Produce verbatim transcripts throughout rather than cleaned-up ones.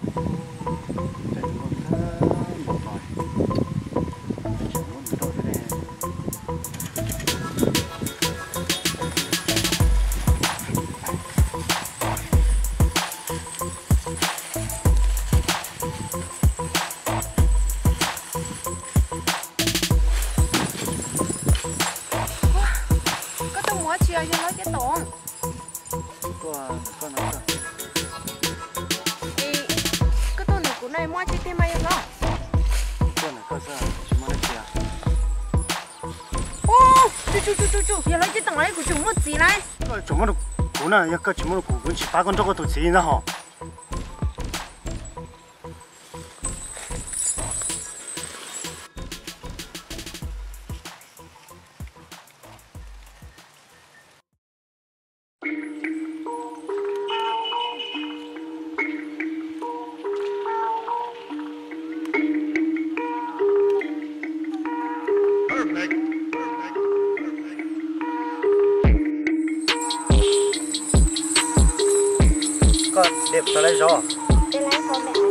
那个怎么古文去八公这个都钱了哈？đẹp tới lấy gió. Tới lấy con mẹ.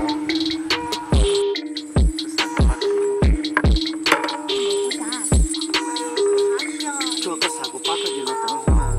Cho cái sạc của bác cái gì nó tao mà.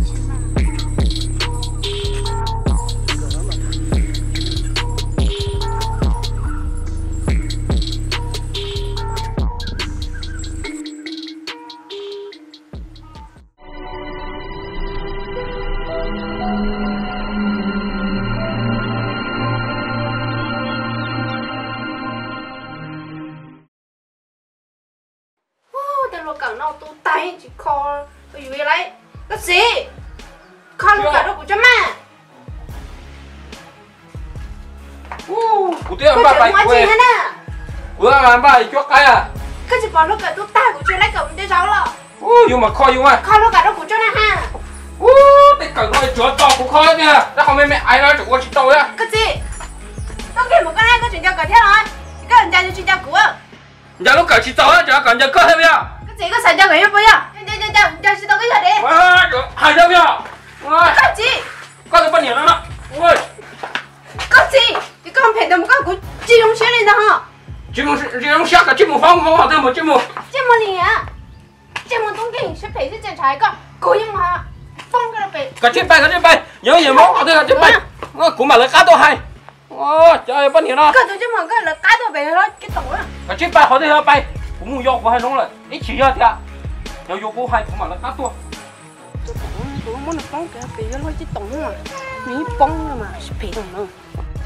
Làm bài cho cái à? Cái gì bảo lúc cả tôi ta của chuyện lấy cậu để cháu là. Ui, nhưng mà coi nhưng mà. Coi lúc cả đâu của chỗ này ha. Ui, cái cậu nói chúa to của coi nha. Nó không biết mẹ ai nói chủ của chị tôi á. Cái gì? Tôi kêu một cái này có chuyện cho cậu thế rồi. Cái人家就chuyện cho của. Giờ lúc cậu chị tôi á, giờ cậu giờ cơ thêm nha. Cái gì có xảy ra cái gì bây giờ? Giờ giờ giờ giờ chị tôi cái gì đi? À, hai đâu nha. Cái gì? Có cái vấn đề đó. Ui. Cái gì? Cái con phải đồng con của chị đồng xuyên lên đó hả? Chị muốn chị muốn xác cả chị muốn phong phong hả thế mà chị muốn chị muốn gì á chị muốn tung kinh sẽ phải sẽ trái con cố nhưng mà phong cái là phải cả chiếc bay cả chiếc bay nhớ gì máu hả thế cả chiếc bay cũng mà là cá to hay ô trời bất hiền đó cái tôi chứ mà cái là cá tôi về thôi cái tổ á cả chiếc bay hả thế hả bay cũng muốn vô của hai nó là ít chỉ ra thì à nhớ vô của hai cũng mà là cá to tôi muốn là phong cái phải thôi chứ tổ mà ní phong mà sẽ phải đồng nữa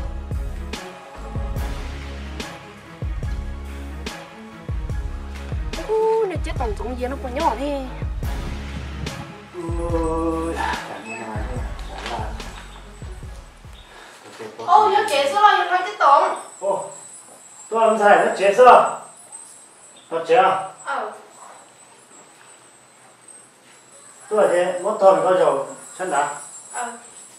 này chết tổng tổng gì nó còn nhỏ thế. Ô, nhớ chế số là nó chết tổng. Ô, tôi làm sao nó chế số? Nó chế à? Ờ. Tôi là thế, một tuần có dầu chân đá. Ờ.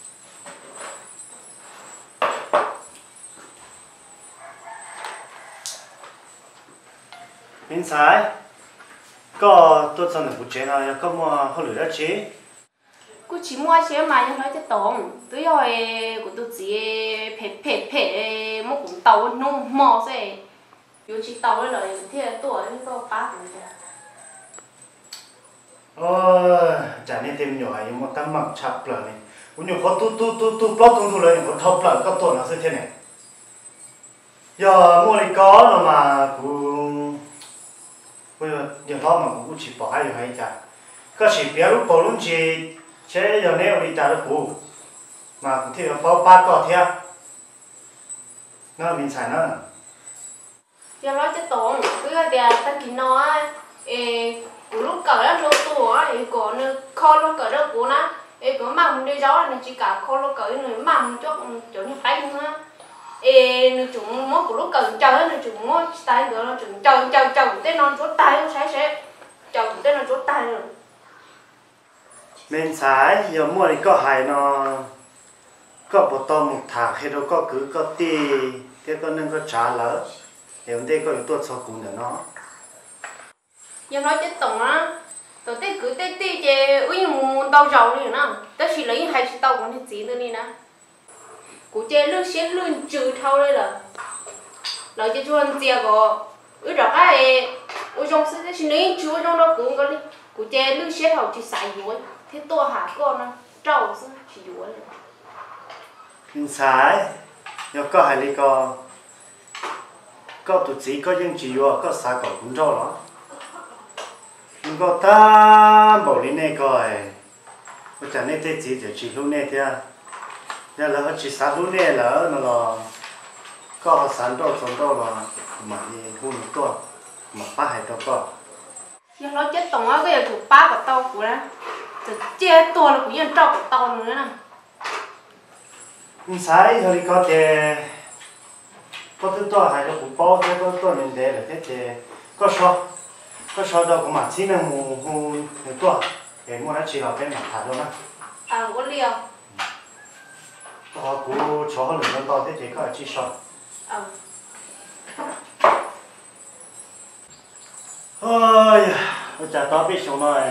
Bên trái có tôi xong được một chế nào có mua hơi lửa đã chế cô chỉ mua chế mà nhưng nói chết tổng tôi rồi của tôi chỉ phê phê phê một cũng tàu nó mò xe dù chỉ tàu ấy rồi thì tuổi tôi ba tuổi rồi ôi chả nên tìm nhỏ nhưng mà tấm mặc chập lại này cũng nhiều có tu tu tu tu blog công thu lại có thâu lại cấp tuổi nó sẽ thế này giờ mua này có rồi mà cũng bây giờ giờ đó mà cũng chỉ bỏ hay hay chả có chỉ biết lúc bỏ luôn chỉ chế giờ nếu đi ta được cũ mà cũng thì bao ba cọ theo nó mình xài nó giờ nói chết tổng cứ là ta chỉ nói của lúc cỡ đó lô tuổi thì có nó kho nó cỡ đó của nó có mầm đi gió là chỉ cả kho nó cỡ nó mầm cho chỗ như tay nữa ê nó chúng mất của lúc cần chơi nó chúng mất tay nữa nó chúng chơi chơi chơi tới non chốt tay nó sẽ sẽ chơi tới non chốt tay rồi nên xài giờ mua thì có hài nó có một to một thả hay đâu có cứ có tì cái con nên có trả lỡ thì hôm nay có những tuột sau cùng để nó giờ nói chết tổng á tôi tết cứ tết tết chứ ui muốn tàu giàu đi nữa tớ chỉ lấy hai chiếc tàu còn thì gì nữa đi nè cụ chơi lướt xếp lươn trừ thâu đây là nói cho chuan chia có ứ đó cái ôi trong sẽ chỉ nói chúa trong đó cũng có đi cụ chơi lướt xếp hậu chỉ xài dối thế tôi hả con nó trâu chỉ dối mình xài nếu có hai lý có có tụi chỉ có những chỉ vô có xài có cũng trâu đó nhưng có ta bảo lý này coi bây giờ này thế chỉ chỉ lúc này thế giờ là chỉ xài lúc này là nó là có sản đâu sản đâu là mà đi hôn to mà ba hai đâu có giờ nó chết tổng á cái thủ ba của tao của nó rồi chết to là cũng như trâu của tao nữa nè không sai thôi có thể có thứ to hay là cũng bao thế có to nên thế là thế thì có số có số đâu cũng mà chỉ là mù mù mù to để mua nó chỉ là cái mặt thả đâu nè à có liều họ cũng cho họ lượng to thế thì có chỉ số ờ ôi bây giờ tao biết xong rồi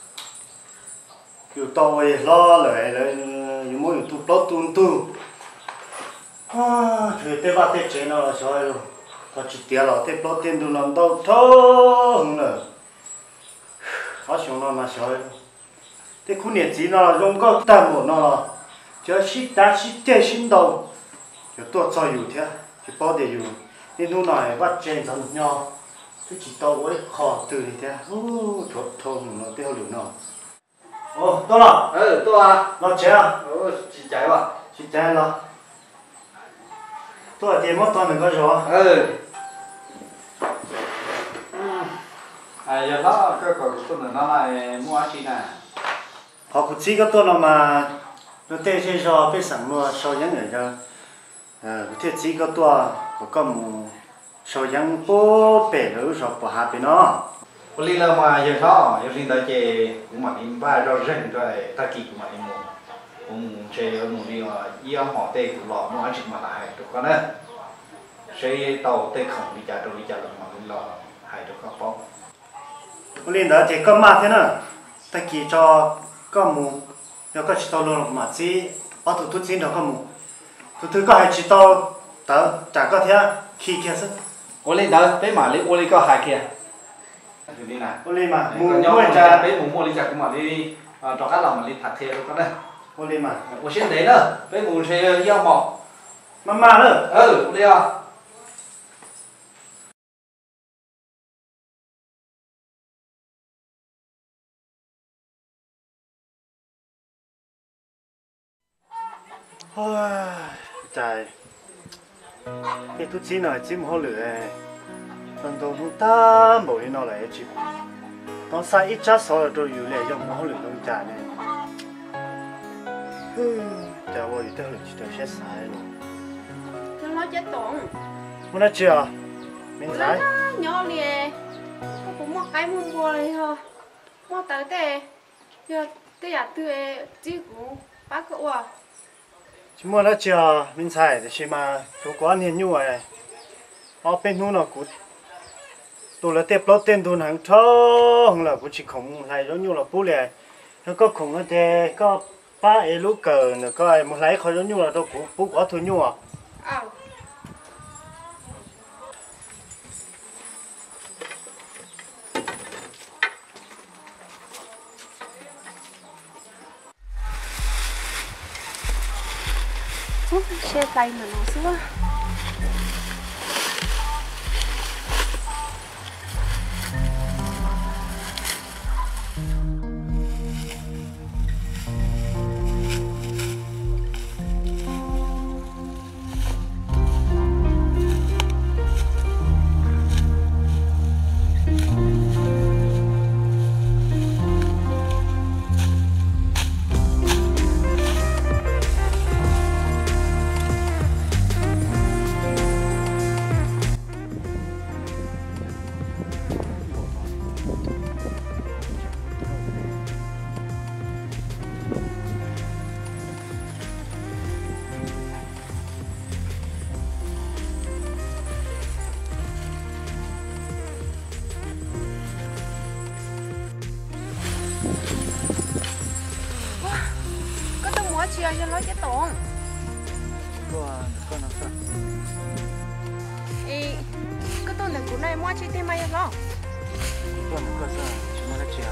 kiểu tao lo lại lại những mối tụ lót tuôn tu à thì tao bắt tao chơi nó là sao rồi tao chỉ tiếc là tao lót tiền tu làm đâu thong nữa khó xong nó mà sao rồi tao cũng nhận gì nó dùng có tạm một nó cho xí ta xí tê xí đầu cho tôi choอยู่thế chỉ bao đểอยู่nên lúc này bắt chơi dần nhau tôi chỉ tao với khó từ thì thế ô chốt thùng nó tiêu được nó ô tôi là ừ tôi à nó chơi à ừ chị chạy vào chị chơi là tôi là tiền mất toàn mình có rồi ừ à giờ nó cái cổ của tôi nó lại mua chi nè họ cũng chỉ có tôi là mà nó tê chơi rồi biết sẵn mua sau những người cho ờ thế chỉ có tôi có có một sau những bố bể lỡ rồi bỏ hạ bên nó có lý là mà giờ nó giờ sinh tới chơi cũng mà im ba rồi rừng rồi ta kỳ cũng mà im mù cũng chơi ở mù đi mà yêu họ tê cũng lọ mua ăn mà lại được con đấy chơi tàu tê không đi chợ rồi đi chợ là mà cũng lọ hai được con bóng lên đó thì có mà thế nào ta kỳ cho có một nếu có chỉ tao luôn mà chỉ ở tụi tôi chỉ đâu có một tụi tôi có hai chỉ tao tao chả có thế khi kia sức ô lên đó bé mà lấy ô lên có hai kia đi này ô lên mà mua mua mua chả cha bé mua mua lên chả cũng mà đi cho các lòng mà đi thật thiệt con đấy ô lên mà ô xin đấy nữa bé mua xe yêu mỏ mama nữa ừ đi à ôi trời cái tôi chỉ nói chỉ một lửa lần đầu chúng ta bảo đi nó lại chỉ nó sai ít chắc sau rồiอยู่เลยยังmột lửa đông trà này trời ơi tôi lửa chỉ tôi sẽ sai luôn giờ nó chết tổng muốn nói chưa mình sai nhỏ liền tôi cũng mua cái mua bò này thôi mua tới thế giờ tôiอยากtôi chỉ cũng bắt cậu à chỉ muốn nói chưa mình sai thì chỉ mà chủ quán hiện nhu này ở bênนู้นnó cũng tôi là tiếp lót tiền tôi hàng thong là cũng chỉ không lại giống như là bố lẻ nó có không ở đây có ba ấy lúc cờ nữa có ai một lấy khỏi giống như là tôi cũng bố có thôi nhu à à xe tay mà nó xưa chia cho nó chết tổng có này mua chi thêm mày lo tôi nó có sao chúng nó chia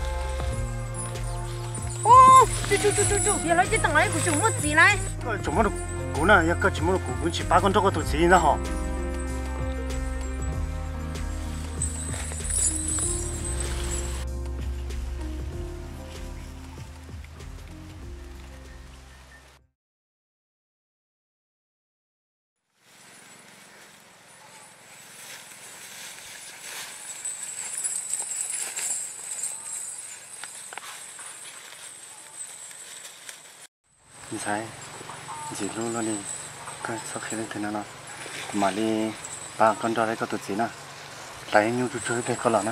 ô chú chú chú chú chú giờ lấy cái tầng này của chúng mất gì này cái chúng nó cũ này ya cái chúng nó cũ cũng chỉ ba con trâu có tổ gì nữa hả你猜，几路了呢？cái sau khi lên thế nào mà đi ba con trâu đấy có tụt gì nè, lấy nhiều chút chút để có lợn nè.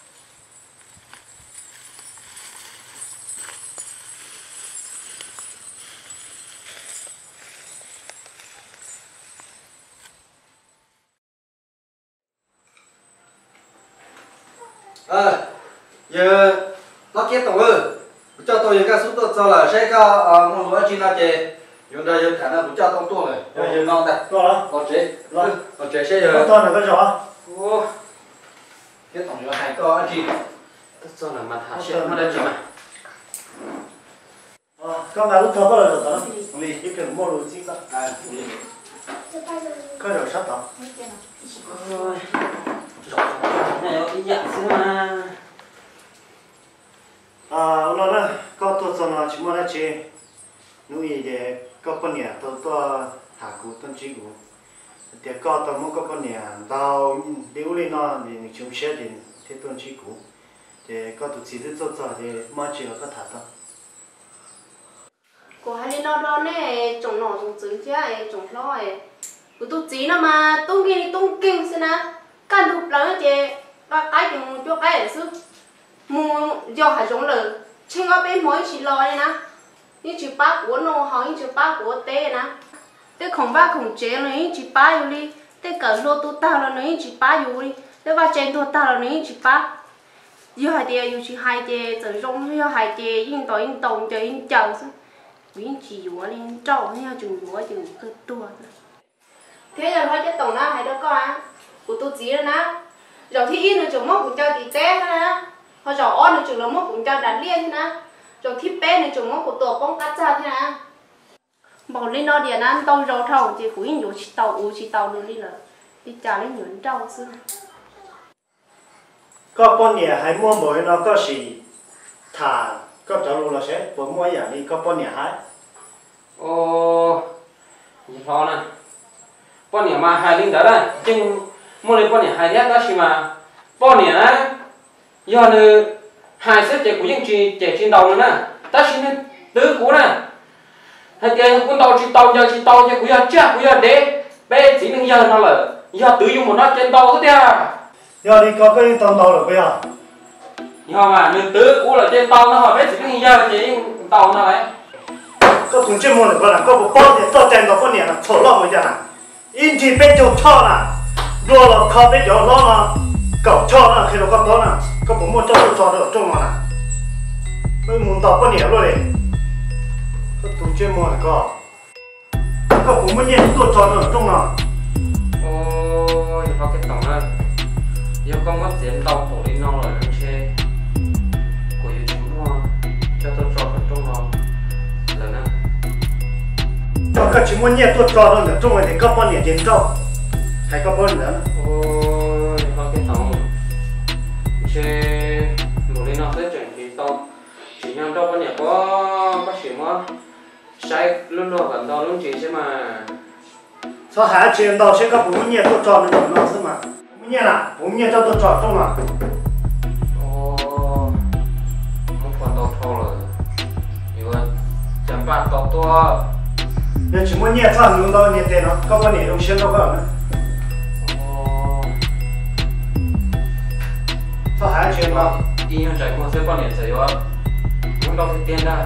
ờ giờ nó kia tổng ơi cho tôi những cái số tôi cho là sẽ có một lúa chín là chế dùng đây giờ khả năng của cho tông tua này giờ giờ ngon đây Rồi đó. có chế Rồi. có chế sẽ giờ Con to là cái rõ. ô cái tổng giờ hai có anh chị tất cho là mặt hạ sẽ mà đây chị mà Ờ, con nào lúc thở bao giờ đó? Vì cái kiểu mua đồ gì đó. à Cái đồ sắp đó. ôi này ở cái dạng xíu mà À, nó là có tôi cho nó chỉ mua nó chỉ nuôi để có con nhà tôi tôi hạ cụ tôi chỉ cụ để có tôi muốn có con nhà đào điếu lên nó thì chúng sẽ thì thế tôi chỉ cụ để có tụi chỉ để做做thì mua chỉ là có thật đó. của hai đứa nó đó này trồng nọ trồng trứng chứ ai trồng lo ấy của tôi chỉ nó mà tung kinh tung kinh xem na can thục lắm chứ và cái thì muốn cho cái ở sức muốn do hai giống lợn trên ở bên mỗi chỉ lo này na như chỉ ba của nó hoặc như chỉ ba của té na té không ba không chế nó như chỉ ba yêu đi té cả lô tu tao là nó như chỉ ba yêu đi té ba trên tu tao là nó như chỉ ba yêu hai tia yêu chỉ hai tia rồi giống yêu hai tia in tỏi in tông chơi in chầu biến chỉ dúa lên trâu theo chừng dúa chừng cơ tua thế giờ thôi cái tổng na hai đứa con á của tôi chỉ rồi na rồi thì in là chừng mốc cũng cho tí té na hoặc rồi on là chừng là mốc cũng cho đánh liên thế na rồi thì bé là chừng mốc của tổ bông cắt ra thế na bảo lên nó điện ăn tàu rau thầu thì cũng in dúa chỉ tàu u chỉ tàu luôn đi là đi trả lên nhuận trâu xưa có con nhà hay mua mỗi nó có gì thả có cháu luôn là sẽ bố mua nhà đi có con nhà hay ô lo nè bọn nhà mà hai linh đó đây nhưng mua lên bọn nhà hai nhát đó xí mà bọn nhà á giờ nữa hai xếp trẻ của những chị trẻ trên đầu nữa nè ta xin tứ cú nè hai tiền con tàu trên tàu giờ trên tàu giờ của giờ chắc của giờ đế bé chỉ nên giờ nó là giờ tự dùng một nó trên tàu hết à giờ đi có cái tàu tàu được bây giờ nhưng mà nửa tứ cú là trên tàu nó hỏi bé chỉ nên giờ chỉ tàu nó đấy có thùng chuyên môn được coi là có một bao tiền tàu tiền có con nhà là thổ lông bây giờ nè in thì bên chỗ cho nè rồi là khó bên chỗ lo là cậu cho nè khi nó có đó nè có một môn cho được cho được trong mà nè mới muốn tàu con nhà luôn đấy có thùng chuyên môn được có có cũng mới nhận tôi cho được trong nào ôi nó cái tổng này giờ con mất tiền tàu thổ đi nó rồi anh xe của yêu chúng nó cho tôi cho vào trong nó là nè cho các chỉ muốn nhận tôi cho được trong này thì có con nhà tiền trâu hay có con nữa ôi nó cái tổng xe một đi nó sẽ chuyển thì tàu chỉ nhằm đâu con nhà có bác sĩ mà sai luôn luôn vẫn tàu luôn chỉ chứ mà sao hai chuyện đó sẽ có bốn nhận tôi cho được nó chứ mà bốn nhận à bốn nhận cho tôi cho trong nào ô không còn tàu thô rồi 이거 chẳng bạn tàu to nếu chỉ muốn nhận cho người đâu nhận tiền nó có con nhà đồng xuyên đâu có nữa sao hai chuyện đó đi nhau chạy qua xe con điện chạy qua không đâu thì tiền ra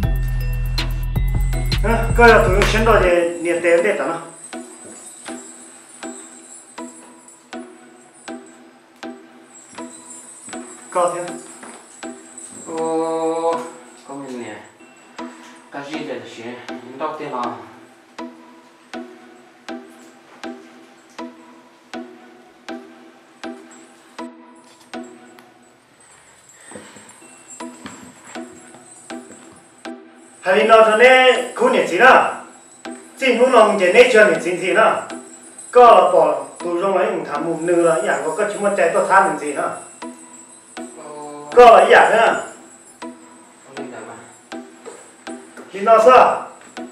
cái là tụi xuyên đó thì nhận tiền để tao nó có thế ô có mình nè cái gì để xí những đâu tiền nào hay nó cho nên khu nhiệt gì đó chỉ muốn lòng cái này cho nhiệt gì đó có là bỏ tụi trong ấy mình thảm một nửa là dạng có cái chúng mình chạy tôi tham làm gì nữa có là dạng nữa thì nó sao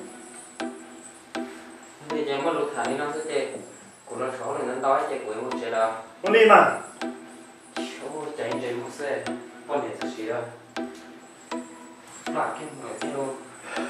thì giờ mất lục thả đi nó sẽ chạy của nó sáu này nó đói chạy của một chạy đâu con đi mà ô chạy chạy một xe con để sẽ xí đâu lại cái người xe luôn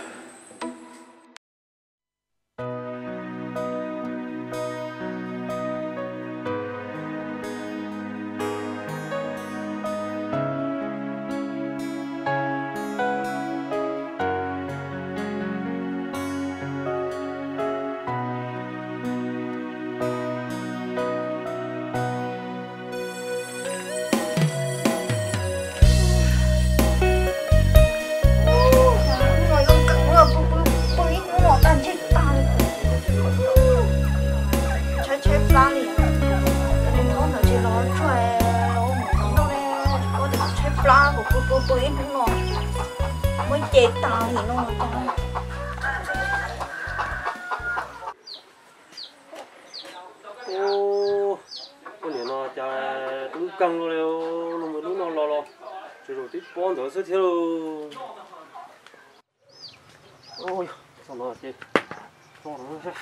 mới chết tao thì nó ô con này nó cho đúng căng luôn nó mới đúng nó lo lo rồi rồi tiếp bón đỡ sẽ theo ôi sao nó chết sao nó chết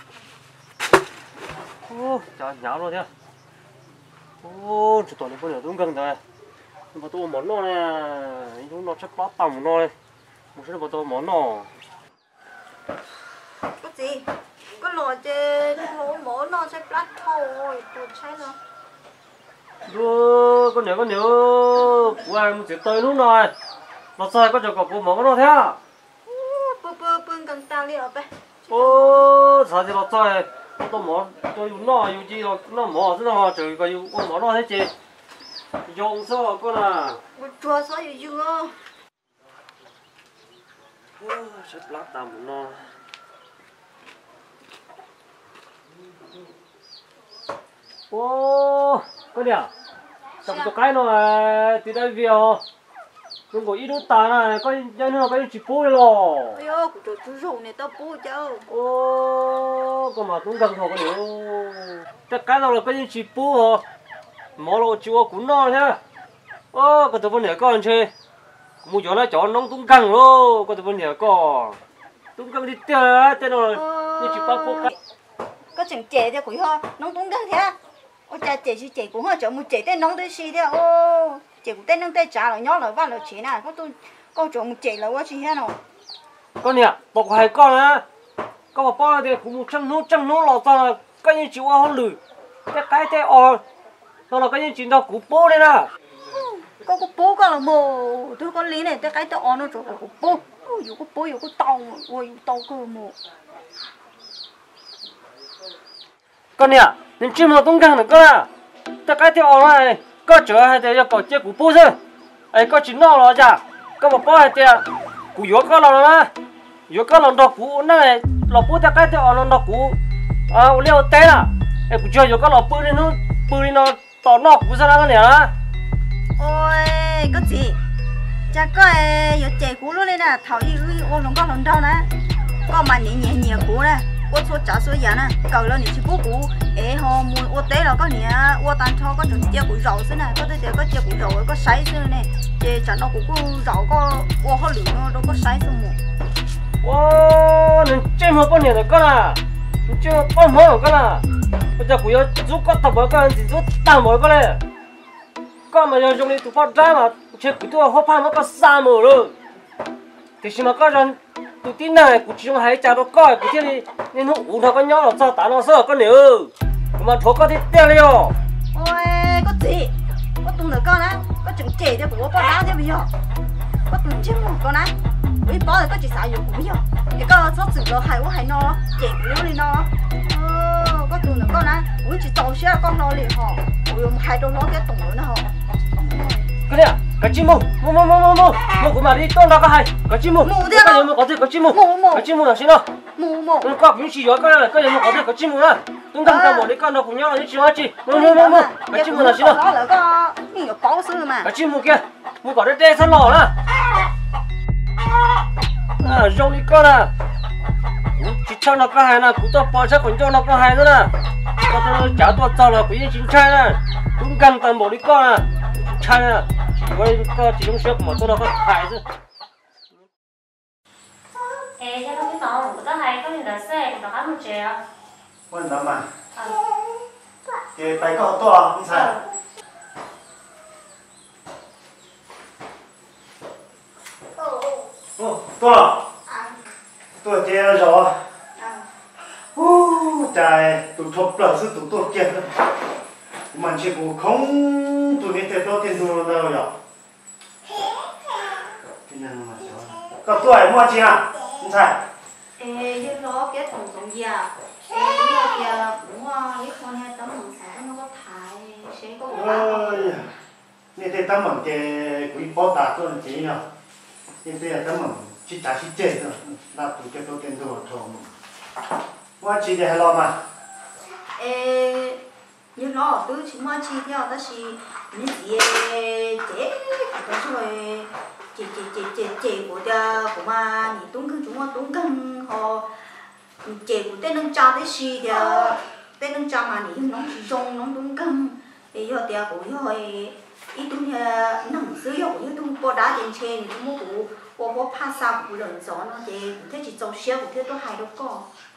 ô chả nháo rồi thế ô chỉ toàn con này đúng căng thôi mà tôi món nó này chúng nó chắc lót tầm nó này một số tôi món nó cái gì cái lò chơi lỗ mỏ nó sẽ lát thôi tôi thấy nó đưa con nhớ con nhớ của em chỉ tới lúc này nó sai có chỗ có của món nó thế à bơ bơ bơ cần tao đi ở đây ô sao thì nó sai tôi món tôi nó yêu gì nó nó mỏ thế nào trời có yêu con món nó thế chị dùng sao con à chua sao yêu chưa rất lát tầm nó ô con đẻ tập cho cái nó từ đây về không có ít đốt tàn này cái cái nó cái chỉ bôi rồi ơi ơi của chú rồng này tao bôi cho ô con mà cũng gần thôi con nữa tất cả đâu là cái chỉ bôi rồi mỏ lo chua cũng no thế ô cái tụi bên này con chơi mua chỗ nó chọn nông tung căng luôn cái tụi bên này con tung căng đi chơi thế rồi như chỉ bao phố cái có chừng trẻ thì cũng ho nông tung căng thế ô cha trẻ chứ trẻ cũng ho chọn một trẻ tên nông tới xí thế ô trẻ cũng tên nông tay trả lại nhó lại vào lại trẻ này có tôi có chọn một trẻ là quá chi hết rồi con nè tộc hai con á con mà bao thì cũng một trăm nốt trăm nốt lọt ra cái như chịu hơn lử cái cái thế ờ nó là cái như chuyện đó của bố đây nè có có bố con là mồ tôi con lý này cái cái tao nó chỗ của bố ôi có bố có tàu ôi tàu cơ mồ con nè nên chim nó tung căng được con à cái cái thế ờ này có chữa hay thế có chết của bố thôi ấy có chuyện nó là chả có một bao hay thế của yếu con là mà yếu con là đọc của này là bố cái cái thế ờ là đọc của à liều té à ấy của chơi yếu con là bự lên nó bự lên nó tỏ nọ của sao nó nè ôi cái gì cha có giờ trẻ cũ luôn đây nè thảo gì ô lòng con lòng đau nè có mà nhẹ nhẹ nhẹ cũ nè ô số trả số giờ nè cầu lên thì chỉ cũ cũ ế hồ mua ô té là có nhẹ ô tan cho có chừng chia củ rau xí nè có thể có chia củ rau có sấy xí nè chia trả nó cũng có rau có ô hơi lửa nó đâu có sấy xí mù ô nên chơi một con nhẹ được con à chơi một con mỏ con à bây giờ cũng giúp con tập với con thì giúp tạm với con này con mà giờ dùng đi tụi con ra mà chơi của tôi hấp ham nó có xa mờ rồi thì chỉ mà có rằng tụi tin này của chúng hãy chào nó coi của thiên đi nên nó uống thôi con nhỏ là sao tao nó sợ con nữa mà thôi có thì tiêu đi rồi ôi có gì có tung được con á có chừng trẻ cho của con đá chứ bây giờ có tung chứ một con á với bó thì có chỉ xài dụng của bây giờ thì có số sự rồi hay quá hay no trẻ của đi no có tung được con á ui chỉ tàu xe con no liền họ ui hai đôi nó cái tung nữa họ cái này cái chim mù mù mù mù mù mù mù của mà đi tôn đó có hay cái chim mù cái gì mà có thể cái chim mù cái chim mù là gì đó mù mù con có những gì đó cái này cái gì mà có thể cái chim mù á chúng ta không đi con nó cùng nhau là những chuyện gì mù mù mù mù cái chim mù là gì đó đó là có nhiều bó sư mà cái chim mù kia mù có để đe sẵn lò đó à rong đi con à chỉ cho nó có hai nè cũng cho bỏ chắc còn cho nó có hai nữa nè có cho nó trả tôi cho là quý chính trai nè cũng gần tầm bộ đi con à trai nè chỉ có có chỉ trong shop mà tôi nó có hai chứ ê cho nó cái tàu của tao hay có nên là xe của tao một triệu quan tâm mà cái tay có to không sao ô to to chơi rồi ô trời tụi thộp lợn sư tụi tôi kia mình chỉ cũng không tụi này tiền đâu tiền đâu đâu nhở cái này mà có tuổi mua chi à không sao ê chứ nó cái thùng thùng gì à ê bây giờ cũng cái con này tấm mỏng sáng nó có thải sẽ có ơi nè thế tấm mỏng cái quý bao tạ tôi là chỉ nhở nè thế tấm mỏng chỉ trả chỉ chết rồi là tụi cái đâu tiền đâu thôi mua chi để lo mà ê như nó tôi chỉ mua chi theo đó là những gì chế có rồi chế chế chế chế chế của ta của mà những tung cưng chúng mà tung cưng họ chế của tên nông cha đấy gì thì tên nông cha mà những nó chỉ dùng nó tung cưng thì giờ thì của họ ít tung là nặng sử dụng như tung bỏ đá trên trên tung mua của của của pha sa của lợn gió nó chế thế chỉ trâu xéo của thế tôi hay đâu có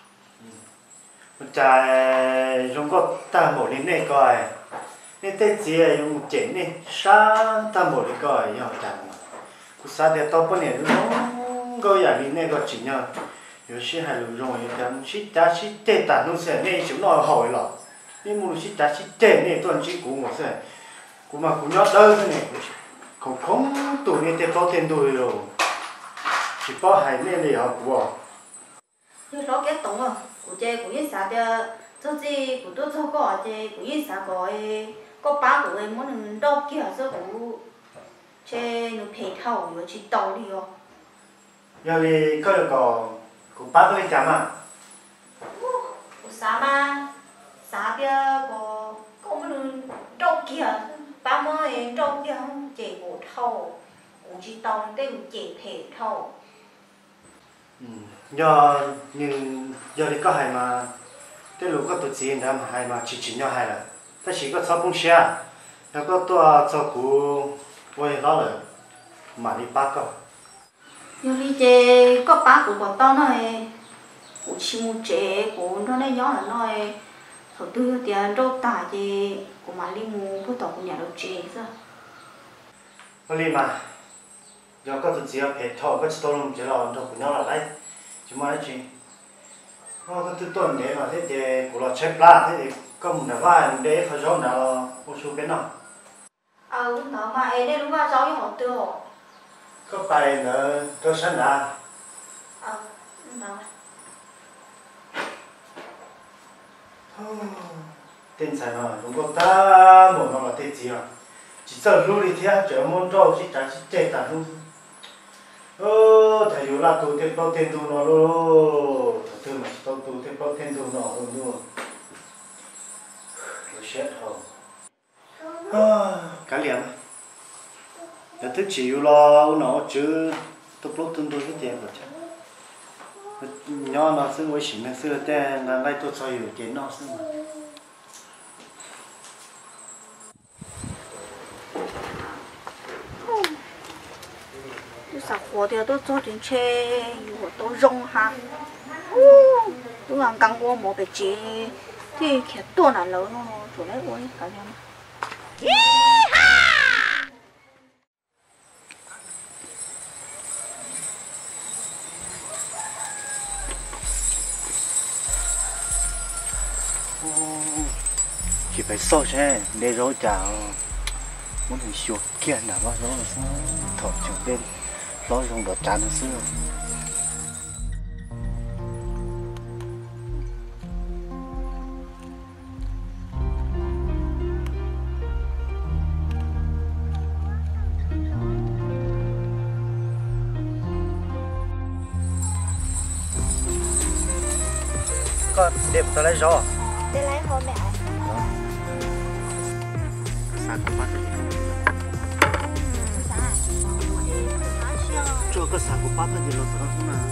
trời chúng có ta một đến này coi nên tết gì dùng chén này sáng ta một đến coi nhau chẳng cú sáng để tao bữa này nó có nhà đến này có chỉ nhau有些还有容易讲去打去对打弄些那就那好了你莫去打去对那段去鼓我噻鼓嘛鼓要得是呢空空多呢得包天多哟chỉ bao hai này này hả của như nó cái tổng à của chơi của những xã kia cho gì của tôi cho có chơi của những xã có có ba của em muốn đâu kia sao của chơi nó phải thầu rồi chỉ tàu đi rồi giờ thì có có của ba tôi chả mà của xã mà xã kia có có muốn đâu kia ba mươi đâu kia chơi của thầu của chỉ tàu cái chơi phải thầu giờ nhưng giờ thì có hai mà cái lúc có tụt tiền đó mà hai mà chỉ chỉ nhau hai là ta chỉ có sáu phong xeแล้วก็ตัวเจ้ากูไว้ล้อเลยมาดีป้าก็ giờ đi chơi có ba của bọn tao nói của chị mua chế của nó này nhỏ là nói đầu tư tiền đâu tả gì của mà đi mua bữa tàu của nhà đầu chế sao có đi mà giờ có tụt tiền phải thọ có chỉ tao làm chỉ là đâu của nhau là đấy chỉ mà đấy chị nó có thứ tuần đấy mà thế thì của nó check la thế thì có một là vai để phải giống nào một số cái nào ờ nó mà ấy đây đúng là giáo như họ tiêu có bài nữa tôi sẵn đã ờ nó tên sai mà đúng có ta một nó là tên gì à chỉ sợ lưu đi theo chờ môn trâu chỉ trả chỉ chạy tạt luôn ơ thầy yếu là tụ thêm bao tiền tụ nó luôn thưa mà tụ tụ thêm bao tiền tụ nó luôn luôn rồi chết rồi cá liền giờ thức chỉ yếu lo nó chứ tục lúc tương đối cái tiền rồi chứ nhỏ nó xưa với xỉn nó xưa tên là lại tôi cho yếu tiền nó xưa mà sao khó thì tôi cho đến chơi của tôi rong ha tôi làm căng qua một cái chế thì khét tuần là lớn nó chỗ đấy ôi cả nhà chỉ phải so chứ để rồi chào muốn mình chuột kia nào mà nó sao thổi chuột lên nó dùng đợt tràn xưa con đẹp tao lấy gió để lấy hồ mẹ sao cũng bắt được sao cho cái sản của bác cái gì nó tao không nào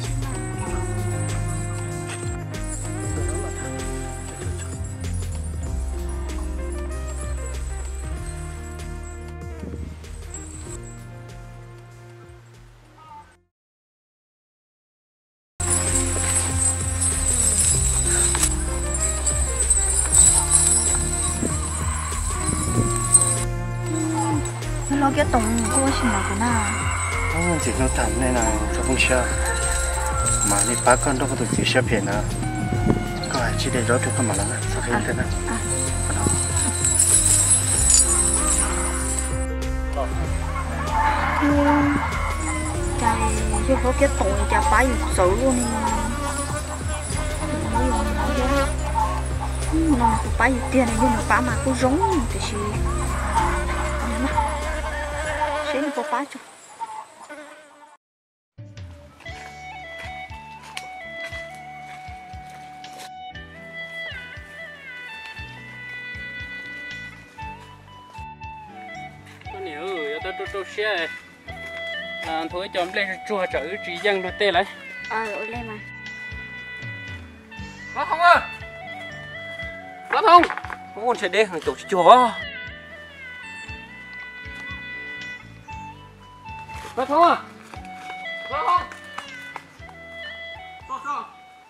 nó cái tổng của xin là cái nào không chỉ nó thầm này là cho không sao mà đi bác con đâu có được chỉ xếp hiện à có ai chỉ để rõ cho con mà lắm sao hay thế này chả chứ có cái tổng chả phải xấu luôn nó cũng phải tiền này nhưng mà bà mà cũng giống thì gì sẽ có phá cho con nhiều tao tao tao xe à thôi chọn lên chùa trở chỉ dân rồi tê lại ờ ở lên mà nó không à nó không con sẽ đi hàng chục chùa nó không à nó không sao sao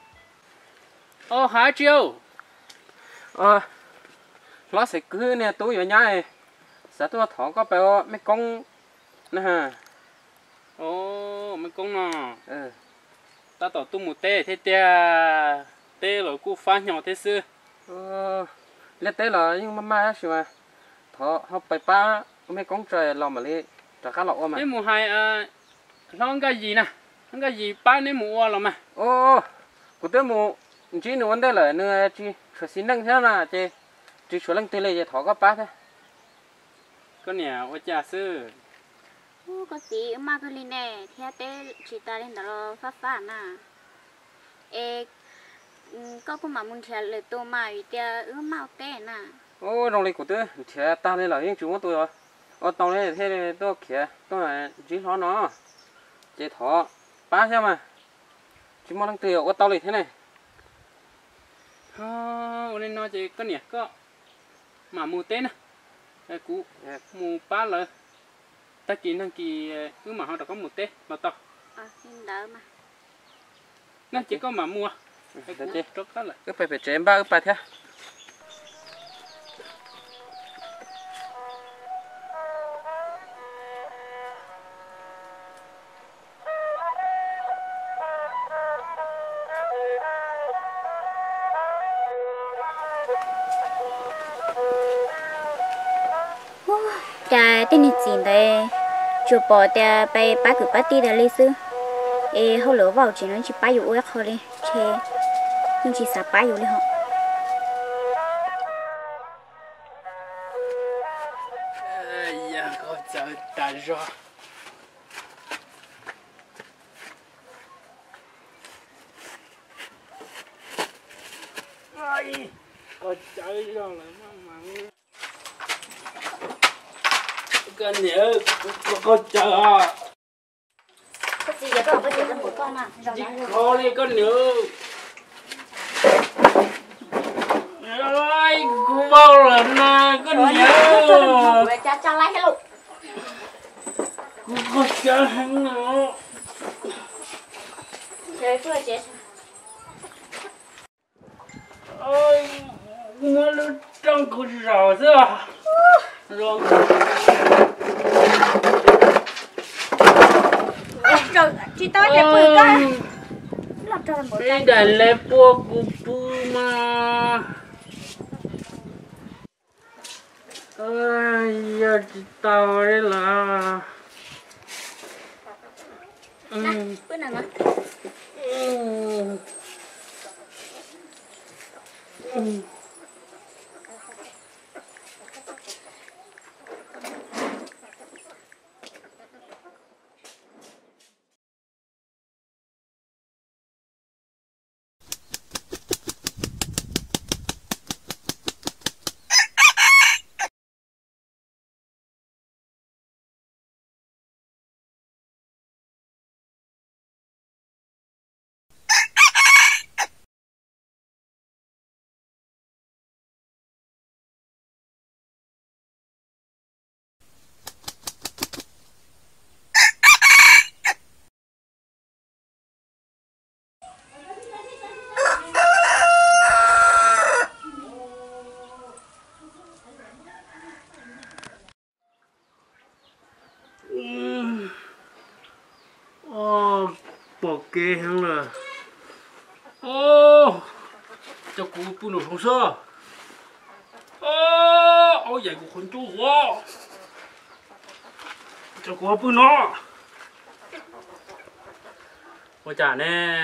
ờ hả chiêu ờ nó sẽ cứ nè túi ở nhà này sẽ tôi thọ có béo mấy con nè ha ô mấy con nè ừ ta tỏ tu một tê thế tê tê rồi cô phá nhỏ thế xưa ờ lên tê là nhưng mà mai á mà thọ học bài ba mấy con trời làm mà đi trả cá lọ mà cái mùa hai à nó cái gì nè nó cái gì ba nên mùa rồi mà ô của tôi mùa chỉ nó vấn đề là nữa chỉ phải xin năng thế nào chứ chỉ số năng tê này thọ có ba thế con nhà ở nhà sư có tí mà cái này nè theo té chỉ ta lên đó phát phát nè ê có cũng mà muốn theo lời tôi mà vì tia ứ mau té nè ô trong này của tôi thì ta đây là những chúng tôi rồi ở trong này thế tôi kia tôi là chỉ thọ nó chỉ thọ ba xem mà chỉ mong năng tiêu ở tao này thế này ô nên nó chỉ con nhà có mà mua té nè cái cú mua ba là ta chỉ năng kỳ cứ mà họ đã có một té mà to à xin đỡ mà nó chỉ có mà mua cái cú chốt đó là cứ phải phải chém ba cái ba thế chả tên này chỉ đây chụp bỏ để bay ba cứ ba tí để lấy sư ê họ lỡ vào chỉ nói chỉ ba dụ ước thôi đi chê nhưng chỉ sợ ba dụ đi họ dạ có chờ ta rồi ai có chơi rồi lại mà mặn cái nhớ có có chờ à có gì vậy con có chuyện của con à chỉ có đi con nhớ ơi cô bao lần nè con nhớ cha cha lại hello cô có chờ hắn nữa chơi chưa chết ơi nó nó trong cổ rào thế à rồi rồi chị tới đẹp bự cái là trời một cái đàn lê bùa của bù mà ơi giờ chị tao đấy là nè bữa nào mà ừ. Ừ. kê hơn là ô cho cụ bự nó không sao ô ôi vậy cụ không chú quá cho cụ bự nó ôi chả nè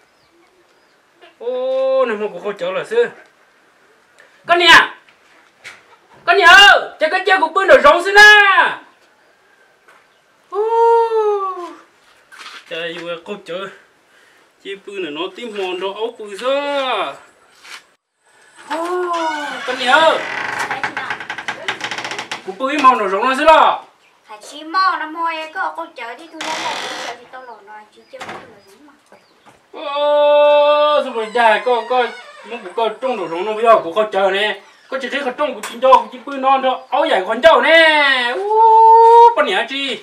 ô này mà cụ không chở là xưa con nè con nhớ cho cái chơi của bữa nó rong xí na trời vừa có chơi chơi bữa nó tím hòn đó ấu bự sao con nhớ của bữa màu nó rong nó xí lo phải chỉ mò nó mò có con chở đi thôi là chở thì tao lò nói chỉ chơi bữa nó rong mà ô sao mà dài có có nó cũng có trong đồ rong nó bây giờ cũng có chờ nè có chỉ thấy có trong của chính cho của chính bữa non đó áo dài con cháu nè u bên nhà chi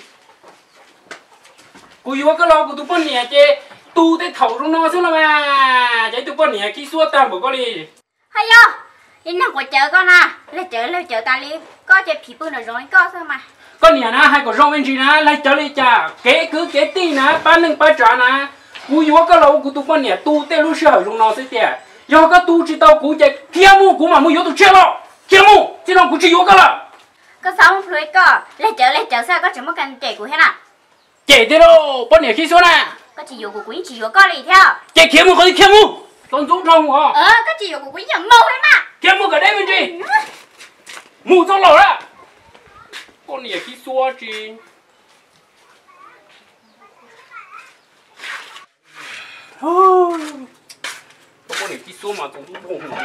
cô yêu cái lo của tụi bên nhà chê tu tới thầu trong nó xuống là mà chạy tụi bên nhà khi xua tam của con đi hay yo yên nào của chở con à lấy chở lấy chở ta đi có chơi phí bữa nó rong có sao mà con nhà na hay có rong bên gì na lấy chở lấy chả kế cứ kế ti na ba nâng ba trả na cô yêu cái lo của tụi bên nhà tu tới lúc sợ trong nó sẽ tiệt giờ cái tu chỉ tao cũng chạy kia mu cũng mà mu yếu tụi chết lo kia mu chỉ nó cũng chỉ yếu cái là có sao không phải có lấy chở lấy chở sao có chỉ một cần chạy của thế nào chạy thế đâu bên nhà khi xuống nè có chỉ yếu của quý chỉ yếu có đi theo chạy kia mu có đi kia mu con dũng thông hả ờ có chỉ yếu của quý chẳng mâu hết mà kia mu cái đấy bên gì mu trong lò đó con nhà khi xua chi con này khi xua mà cũng không hùng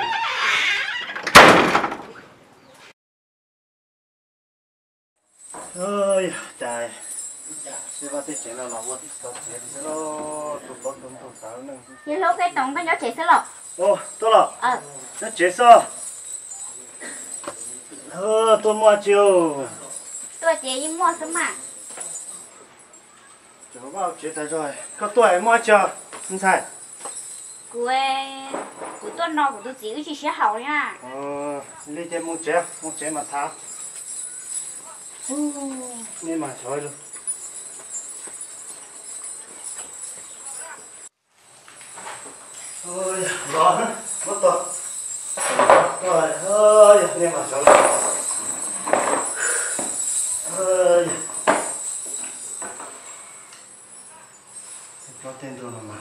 ơi trời sẽ vào tới chuyện nào nó vượt tốc chuyện sẽ nó tụt bớt tụt tụt sao nữa vậy lúc cái tổng cái nhớ chạy sẽ lọ ô tốt rồi ờ nó chết sao ờ tôi mua chiều tôi chị đi mua sớm mà chỗ bao chết tại rồi có tuổi mua chiều không sai của của tôi nó của tôi chỉ chỉ sẽ hậu nha ờ đi chơi mua chế mua chế mà tháo nên mà trời luôn ôi rõ mất rồi rồi ơi nên mà trời luôn ơi có tên rồi mà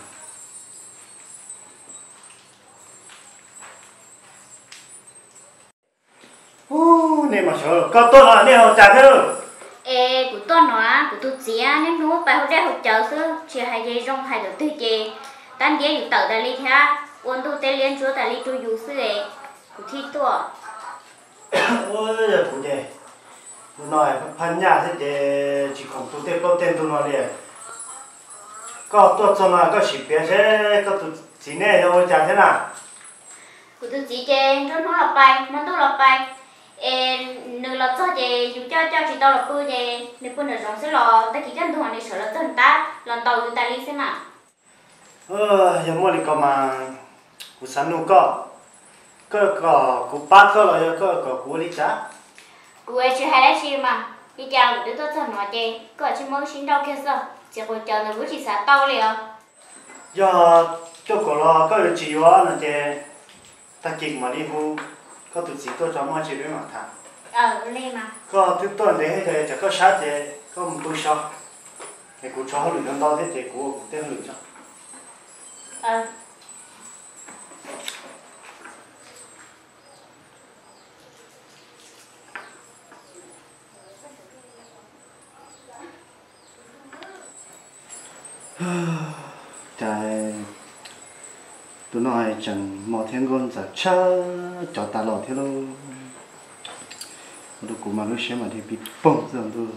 ô nên mà trời có tôi là nên họ trả thế rồi ê của tôi nó của tôi chỉ nên nó phải hỗ trợ hỗ trợ sư chỉ hai giây rong hai đầu tư chè tan giấyอยู่tàu đại lý theo ôn tu tê liên chúa đại lý chúa dù sư ấy của thi tua ôi giờ cũng vậy tôi nói phần nhà thế thì chỉ còn tôi tên có tên tôi nói liền có tôi cho nó có chỉ biết thế có tôi chỉ này đâu trả thế nào của tôi chỉ chè nó nó lọc bài nó tôi lọc bài ê nửa lọc cho chè dùng cho cho chị tao lọc bự chè nếu bự nửa rong sẽ lò ta chỉ cần thu này sợ là cho người ta lần tàu người ta đi xem nào ờ giờ mua đi có mà của sản nụ có có có của bác có rồi có có của đi trả của ấy chỉ hay là gì mà đi chào một đứa tôi cho nó chè có chỉ mới xin đâu kia sao chỉ còn chờ nó chỉ xả tàu liền giờ cho có lo có được chỉ hóa là chè ta kịp mà đi hú có tụi chỉ tôi cho mua chỉ biết mà thằng ờ lên mà có thứ tôi để thì chỉ có sát thì có một tôi sao thì cũng cho họ luyện hơn đó thế thì cũng tên luyện cho ờ trời tôi nói chẳng mò thiên con giờ cha cho ta lò thế luôn tôi cũng mà lúc xem mà thì bị bông rồi tôi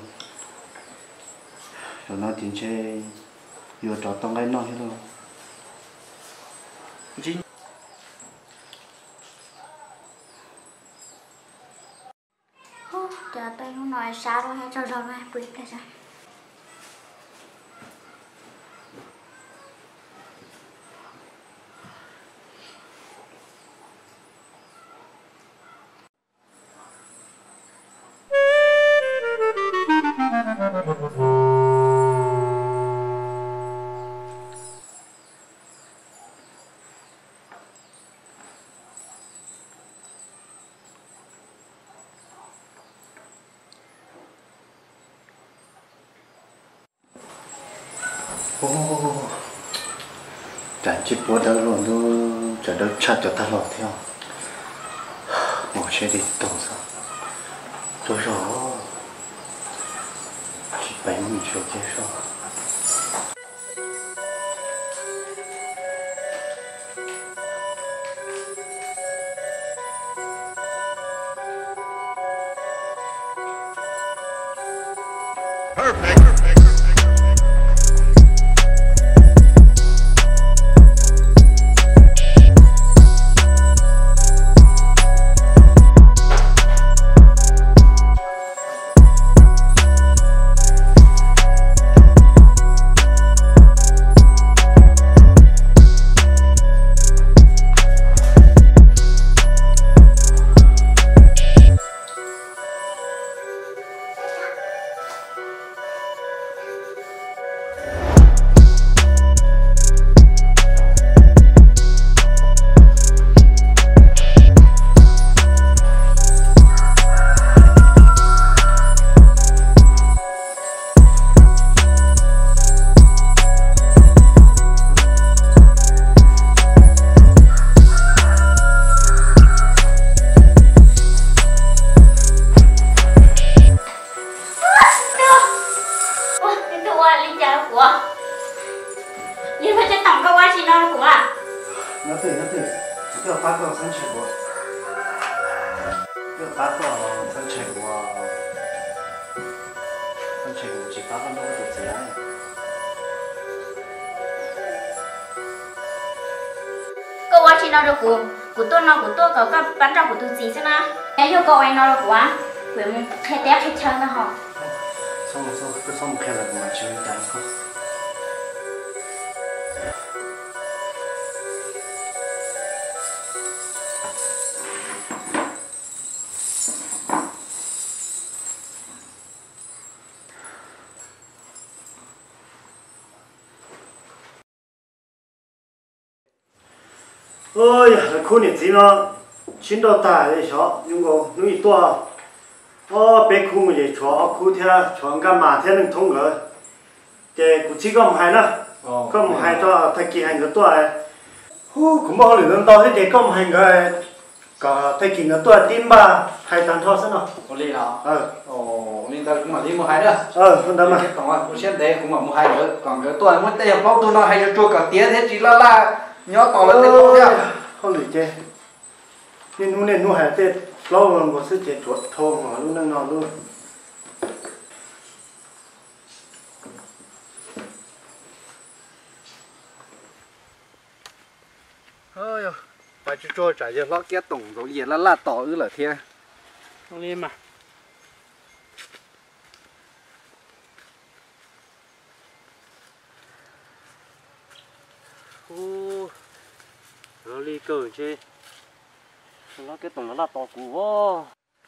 rồi nó tiền chơi vừa cho tông cái nó thế luôn chờ tôi lúc nói sao rồi cho rồi mà quên cái rồi ô chả chỉ bố đã luôn luôn chả đâu chặt cho ta lọt theo một xe đi tổng sao rồi rồi chỉ bảy mươi chỗ kia sao Perfect. nó từ nó từ cái bác con thân thể của cái bác con thân thể của thân thể của chị bác con đâu có được gì này cô quá chị nói được của của tôi nói của tôi có cái bán rau của tôi gì thế nào em yêu cầu anh nói được quá với một cái tép hết trơn nó họ xong rồi xong cứ xong khe là mà chơi đánh không ôi khu này gì nó chín độ ta đấy sao nhưng mà nhưng ít to ô bé khu mình để cho khu theo cho cái mà theo nên thông rồi cái cụ chỉ có một hai nữa có một hai cho thay kỳ hành cái to ấy ô cũng bao nhiêu lần tao thấy cái có một hai người có thay kỳ cái to tim ba hai tàn thọ sao nào có lý nào ờ ồ nên ta cũng là đi một hai nữa ờ không đâu mà còn là cũng xem đấy cũng là một hai nữa còn cái tuổi mới tay bóc tôi nói hay cho chua cả tía thế chỉ là là nhớ tỏ là tên bóc theo không được chơi nên nu nên nu hay tết lâu rồi một sự chết chuột thô mà luôn đang nọ luôn ơi phải cho trôi trả cho nó kia tổng giống gì là là tỏ ư là thế không lên mà ô nó ly cờ chơi nó cái tổng nó là to cũ vô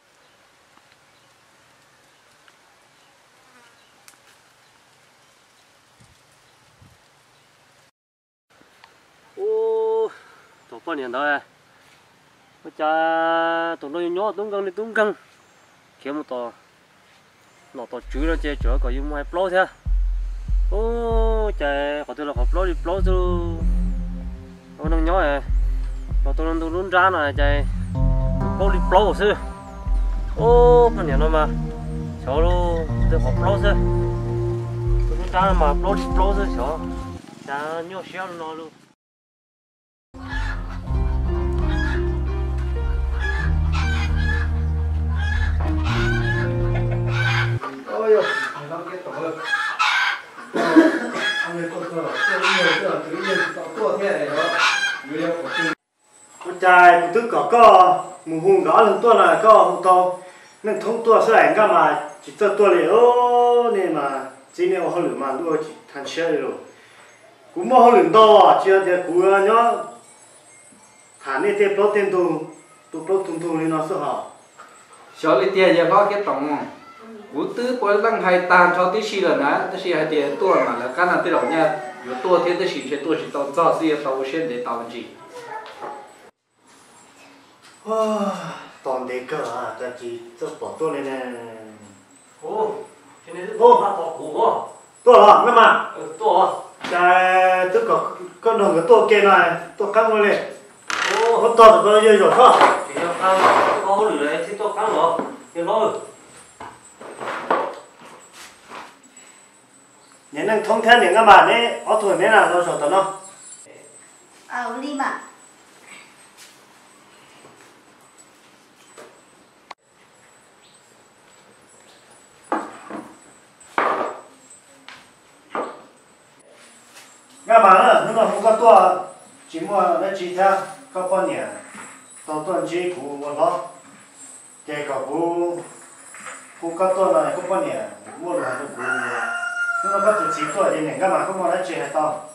ô tổ bao nhiêu đó bây giờ tổ nó nhỏ tung căng đi tung căng kiếm một tổ nó tổ chú nó chơi chỗ có dùng hai plo thế ô trời có tôi là học plo đi plo rồi ô nó nhỏ này nó tôi nó luôn ra này trời plo đi plo rồi xưa ô bao nhiêu nó mà cháu luôn tôi học plo xưa tôi luôn ra mà plo đi plo xưa cháu chả nhỏ xíu nó luôn ôi ôi nó cái tổng lực anh ấy còn còn chơi nhiều chơi tự nhiên tao tua thế này đó video của tôi con trai của tôi có có mù hùng đó lần tua là có hùng to nên thông tua sẽ ảnh cả mà chỉ cho tua liền ô nên mà chỉ nên họ lử mà đua chỉ thành xe rồi cũng mà họ lử to chưa thì cũng nhớ thả nên tiếp đó tên tu tu đó tung tung lên nó sẽ hở cho lấy tiền giờ nó cái tổng cú tứ bữa lăng hai tàn cho tí xì là ná tí xì hai tiền tua mà là cái nào tí đầu nha有tua thế tí xì sẽ tua chỉ tao cho gì tao sẽ để tao gì toàn đề cờ à ta chỉ cho bỏ tua lên nè ô cái này ô là to cũ vô tua là mấy mà to 在这个跟那个多给呢，多干过嘞， ô 我到这个也有哈。 chỉ cho ăn có lửa đấy thì tôi cắn nó thì lo những năng thông theo những cái mà đấy, ở tuổi mấy nào nó sợ tao nó. à đi mà Cái mà nó nó không có tua, chỉ mua nó chỉ theo có bao nhiêu, tao tuần chỉ phụ một lo, cái cái phụ phụ có tua này có bao nhiêu, mua rồi nó phụ, nó có tự chỉ tua thì những cái mà không mua nó chỉ hay tao.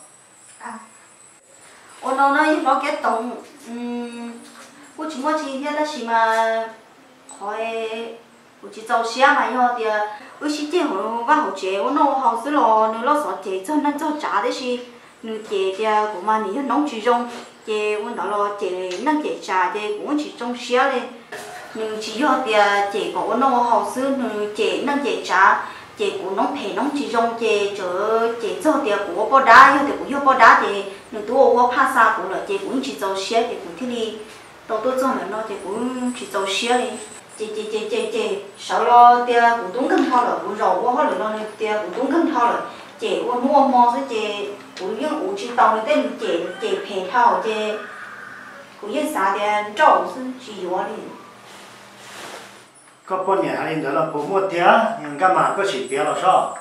ôn nó nói nó cái tổng我只我今天那是嘛，可以，我去找些嘛要的，我是这会我好接，我那我好是咯，你老说这做那做炸的是，你这的我嘛你要弄其中，这我那咯这那这炸的我去种些嘞，你只要的这个我那我好是你这那这炸。 chị của nó phải nó chỉ dùng chị chỗ chị cho tiền của bao đá yêu tiền của yêu bao đá thì nếu tôi qua pha sa của là chị cũng chỉ cho xe thì cũng thế đi tôi tôi cho nó chị cũng chỉ cho xe đi chị chị chị chị chị sau đó tiền của tôi cần thao rồi của rồi qua hết rồi tiền của tôi cần thao rồi chị qua mua mua cái chị của những của chị tàu tên chị chị phải thao chị của những啥的照是只有的。 có bao nhiêu anh đó là bố mua tiền nhưng cái mà có chỉ tiền là sao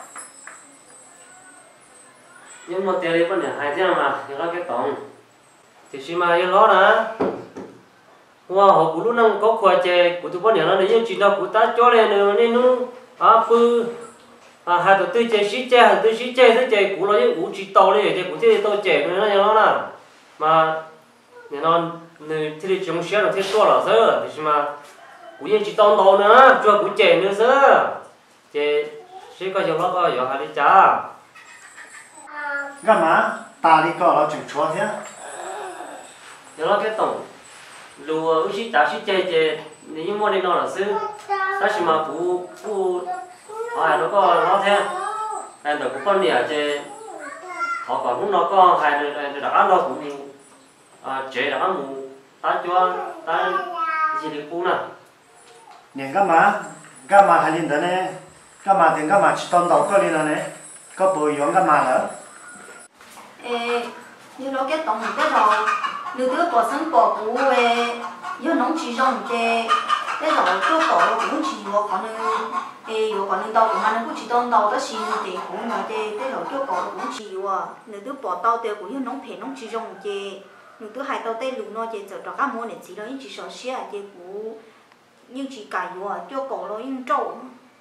nhưng mà tiền đấy vẫn là hai tiền mà thì là cái tổng thì khi mà yên lo đó hoa họ cũng lúc nào có khoa chế của tụi bọn nó nên chỉ là của ta cho lên nữa nên nó à phu à hai tụi tôi chế xí chế hai tụi xí chế thế chế của nó những của chỉ tàu đấy chế của thế tôi chế nên nó như nó nè mà nên nó nên thì chúng sẽ là thế to là sao thì mà của những chỉ tao tao nữa cho của trẻ nữa sơ trẻ sẽ có nhiều nó có nhiều hai đứa cha cái mà ta đi có là chừng chúa thế nhiều nó cái tổng lùa ước sĩ ta sĩ trẻ trẻ nếu mua đi nó là sơ ta chỉ mà phụ phụ họ nó có nó thế hay là của con nè trẻ họ còn cũng nó có hay là là ăn nó cũng trẻ là ăn mù ta cho ta chỉ được phụ nè những cái mà cái mà hay linh đó này cái mà thì cái mà chỉ tao đầu có linh đó này có bồi dưỡng cái mà nữa ê như nó cái tổng cái rồi nếu đứa bỏ sân bỏ cũ ê như nó chỉ dùng cái cái rồi cái tổ cũng chỉ có còn ê có còn đầu mà nó cũng chỉ tao đầu đó xin thì cũng mà cái cái rồi cái tổ cũng chỉ à nếu đứa bỏ tao thì cũng như nó phải nó chỉ dùng cái nếu đứa hai tao tay lùn nó chỉ giờ các món này chỉ nó chỉ sợ xía cái cũ nhưng chỉ cài vô cho cổ nó nhưng trâu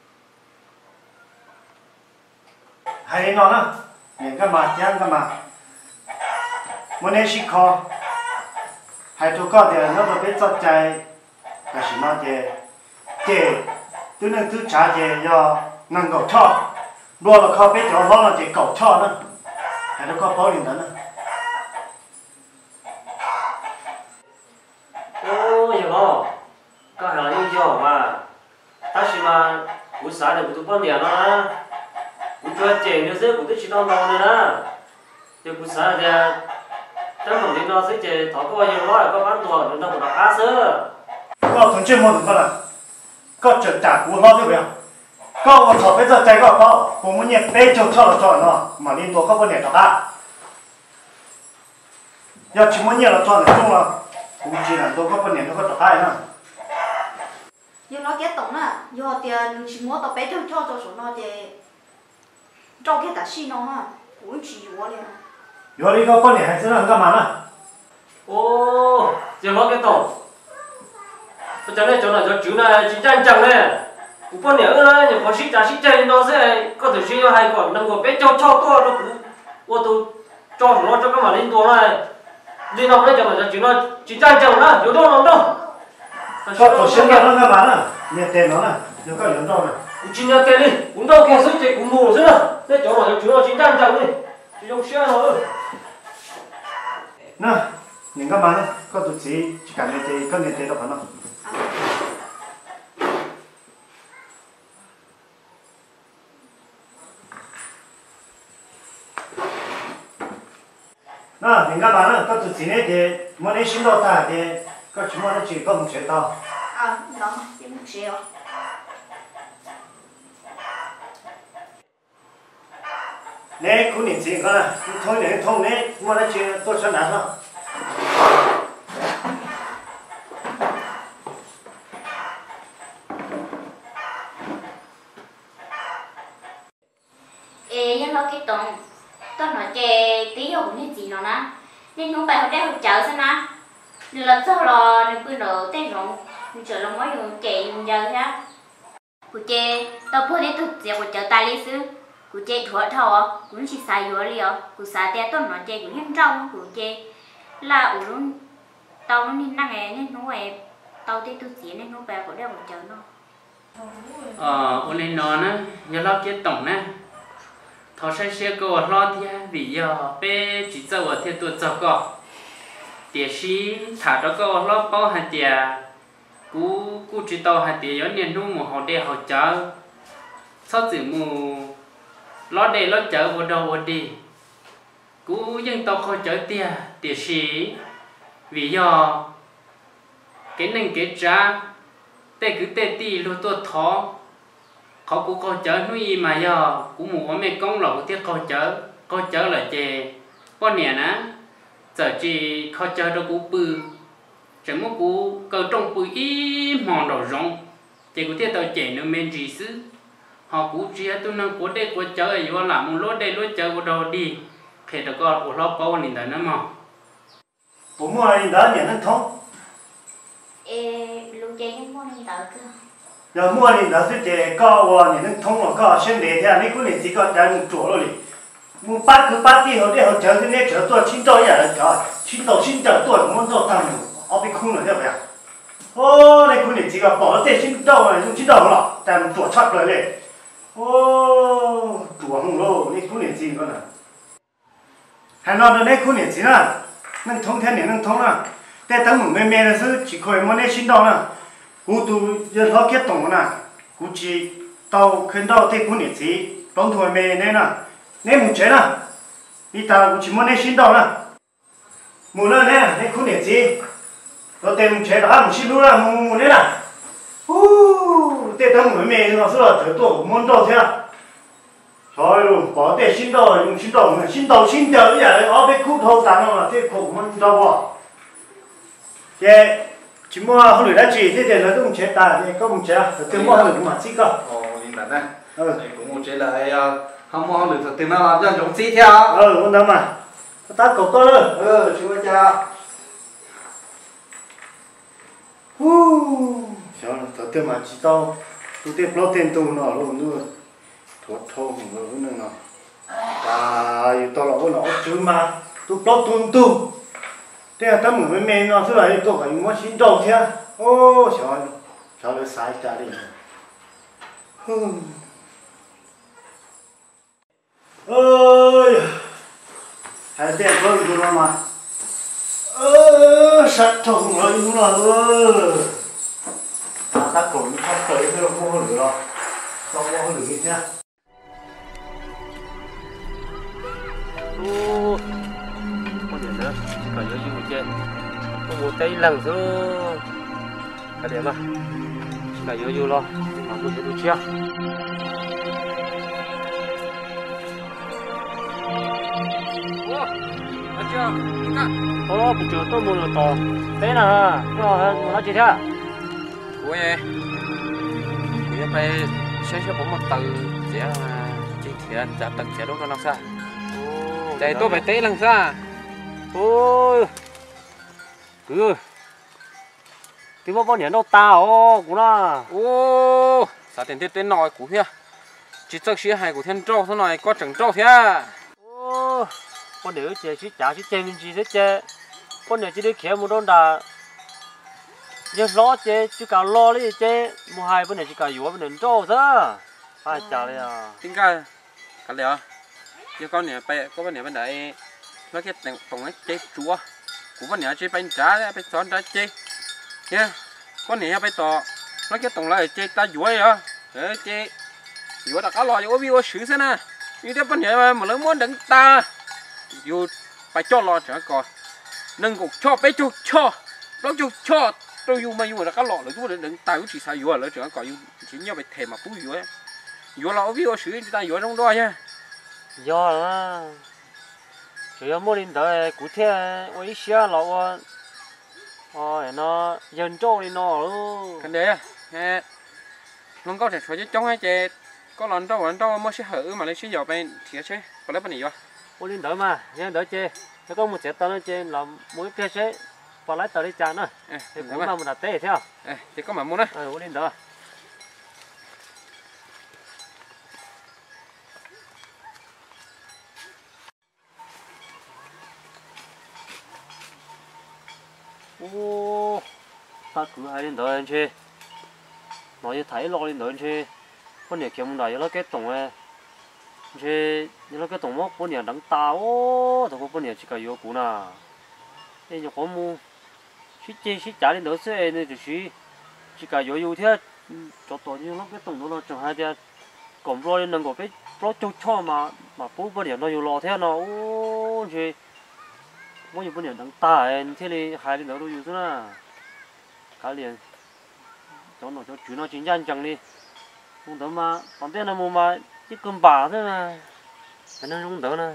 hay nó nữa những cái mà chán cái mà muốn nên xí kho hay tụi con thì nó được biết cho chạy cái gì mà chạy chạy tôi nên thứ trả chạy do năng cầu cho luôn là kho biết cho nó là chạy cầu cho nữa hay nó có bao nhiêu nữa ô nhiều lo có hàng như cho mà ta chỉ mà của xã này của tụi con nhà nó của cho trẻ nữa chứ của tụi chỉ tao tao nữa nè thì của xã thì trong phòng đi nó sẽ trẻ thọ có bao nhiêu lo có bán đồ nó đâu có cá sơ có thằng chuyên môn được không ạ có chợ trả của nó thế vậy có một thọ bây giờ chạy có có của muốn nhiệt bé cho cho là cho nó mà liên tục có vấn đề đó cả giờ chỉ muốn nhiệt là cho là chung là cũng chỉ là tôi có vấn đề nó có trả nữa như nó cái tổng à do tiền chỉ mua tao bé cho cho cho số nó thì cho cái ta xin nó à cũng chỉ vô liền giờ đi có vấn đề hay sẽ là cái mà nè ô giờ nó cái tổng tôi cho nên chỗ này cho chú này chỉ tranh chẳng này cũng có nhiều nữa nhiều có sĩ trả sĩ chơi nó sẽ có thể suy hay còn nâng của bé cho cho to nó cũng ô tôi cho nó cho các mà lên to này đi học đấy cho nó chú nó chỉ tranh chẳng nữa nhiều đâu đâu có tổ chức nó cái mà nè nhiệt tiền nó nè nó có lớn đâu nè chỉ nhớ tiền đi cũng đâu kia sức chạy cũng mù chứ nè đấy chỗ này chú nó chỉ tranh chẳng đi chỉ dùng xe thôi nè những cái mà này có tổ chức chỉ cần nhiệt tiền có nhiệt tiền đâu phải không à mình các bạn á có tụi chị này thì muốn lấy xin đâu ta thì có chúng nó chỉ có một chuyện tao à đó chỉ một triệu nè cũng nhìn chị con à thôi nè thông nè mua nó chỉ tôi sẽ拿thôi ê nhân lo cái tông tôi nói chè tí dầu nên gì nó nè nên không phải họ đem họ chợ xem nè nên là sao là nên cứ nở tên rồi nên chợ là mới dùng chè giờ thế của chè tao mua đến thực giờ của chợ ta lý sư của chè thua thầu cũng chỉ xài vừa liền của xài té tôi nói chè của nhân rau của chè là ở luôn tao nó nên năng nghe nên nó em tao thấy tôi chỉ nên nó về của đem một chợ nó ờ ôn lên nó nè giờ lo cái tổng nè thọ sai xe cô lo thì vì giờ bé chỉ cho ở theo tuổi cho cô tiền sĩ thả cho cô lo bao hạt tiền cú cú chỉ tàu hạt tiền giống như nung một họ để họ chở sau chữ mù lo để lo chở vào đầu vào đi cú dân tàu họ chở tiền tiền sĩ vì giờ cái nền cái trả tê cứ tê tì luôn tôi thọเขาcũng có chở nuôi mà giờ cũng muốn mấy con lẩu tiếc có chở có chở là chè con nè nè giờ chỉ có chở đâu cũng bự chỉ một cú cầu trong bự ít mòn đầu rong chỉ có tiếc tao chè nó men gì xứ họ cũng chỉ tôi năng cố đây cố chở ở chỗ làm một lối đây lối chở của đầu đi khi đó có của lo bao nhiêu đấy nữa mà bố mua này đó nhận nó thông ê lúc chè nhân mua nên tờ cơ giờ mua thì đó thì để có vào thì nó thông là có xem để thế này cũng là chỉ có trái một chỗ rồi mua bắt cứ bắt đi họ để họ chờ cái này chờ tôi chín tuổi rồi trời chín tuổi chín giờ tuổi cũng muốn做 tăng ở bên khung rồi thế vậy ô này cũng là chỉ có bỏ cái chín đầu này chín đầu rồiแต่มันตัวชัดเลยเลยโอ้ตัวของเรานี่คุณเนี่ยจริงก็นะให้เราเนี่ยคุณเนี่ยจริงนะนั่งท้องแท้เนี่ยนั่งท้องนะแต่ตั้งหมู่แม่ๆนะซื้อchỉคอยมันเนี่ยchín đầuนะกูดูจะล้อแค่ตรงน่ะกูจีเตาขึ้นเตาที่กูเนี่ยจีลองถอยเมย์เนี่ยนะเนี่ยหมูเจ๋น่ะนี่ตากูจีมันเนี่ยชิ้นเตาน่ะหมูนั่นเนี่ยเนี่ยกูเนี่ยจีเราเต็มเจ๋น่ะหมูชิ้นรู้ละหมูหมูเนี่ยน่ะโอ้เต็มทั้งหมูเมย์เราซื้อเราเจอตัวมันเตาเท่าใช่ลูกพอเต็มชิ้นเตา用ชิ้นเตาชิ้นเตาชิ้นเดียวอย่างเลยเอาไปคู่เท่ากันเนาะที่คู่มันเตาว่ะเจ๊chỉ mua hôm nay đã chỉ thế thì nó cũng chế ta thì có một chế từ mua hôm mà chỉ có ồ nhìn thật này ừ cũng một chế là không mua được từ nào làm cho giống xí theo ừ con đâu mà ta cầu to lên ừ chú cha hu sao nó từ từ mà chỉ tao tu tiếp lo tiền tu nó luôn nữa thuốc thô nữa nữa nó à tao là con nó chứ mà tu lo tu tu thế là tấm người mẹ nó thứ này tôi phải mua xin đầu thế ô trời trời nó sai ra đi ơi hai tên thôi rồi mà ơ sạch thùng rồi đúng rồi ơ ta ta cổ nó không tới cái nó không được rồi không có được gì nhá ô con điện nữa phải nhớ như một chuyện có một tay lằng xuống cái điểm mà phải nhớ như lo mà một cái đôi chia ô anh chưa ô bụng chưa tôi muốn to thế nào nó nó chỉ thế ủa vậy bây phải sẽ sẽ bấm một từ sẽ chỉ thiệt trả tận sẽ đúng nó sao đây tôi phải té lằng xa ôi cứ thì bao bao nhiêu đâu tao cũng là ô sao tiền tiền tiền nói của kia chỉ chắc xí hay của thiên trâu thế này có chẳng trâu thế ô con nếu chơi chỉ trả chỉ chơi mình chỉ thế chơi con nếu chỉ đi kéo một đòn đà giờ lo chơi chỉ cả lo đi chơi một hai bên này chỉ cả yếu bên này trâu thế phải trả đi à tính cả cả liệu giờ con nàyไปcó bên này bên đấy nó cái tổng ấy chơi chúa của bên này chơi bánh trả bánh tròn trả chơi nha con nàyไปต่อ nó cái tổng là chơi ta dũa à để chơi dũa đã cá lò dũa view xử thế nè như thế bên này mà lớn muốn đừng ta dù phải cho lo chẳng còn nâng cục cho bé cho cho nó cho cho tôi dùng mà dùng là cá lọ là chúng đừng tài cũng chỉ xài dừa là chẳng còn dùng chỉ nhau phải thèm mà phú dừa dừa là ví dụ sử dụng ta dừa trong đó nha do là chỉ có mua đến tới cụ thể ôi xia lọ ôi nó dân châu đi nó luôn cái đấy à nó có thể cho trong hai chị có lần đâu lần đâu mới sẽ hở mà lấy xí dầu bên thì chứ có lấy bên này vô mua đến tới mà nhưng đỡ chơi nó có một chiếc tàu nó chơi làm mỗi cái xe và lái tàu đi chán nữa thì cũng là một đặt tê theo thì có mà mua đấy mua đến tới ô ta cứ hai đến tới anh chơi nói thấy lo lên tới anh chơi con này kiếm này nó cái tổng ấy chơi nó cái tổng mốc con này đắng tao thôi con này chỉ có yếu cũ nà đây là có mua xí chơi xí trả lên tới xe này thì xí chỉ có yếu yếu thế cho tôi như nó cái tổng nó chẳng hay thế còn lo lên đằng có cái lo cho cho mà mà bố con này nó yếu lo thế nó ô chơi mỗi một con này đắng ta ấy thế này hai đến đó đâu yếu thế nà cá liền cho nó cho chú nó chính danh chẳng đi không đỡ mà còn tên là mua mà chứ cơm bà thế mà anh nó không đỡ nè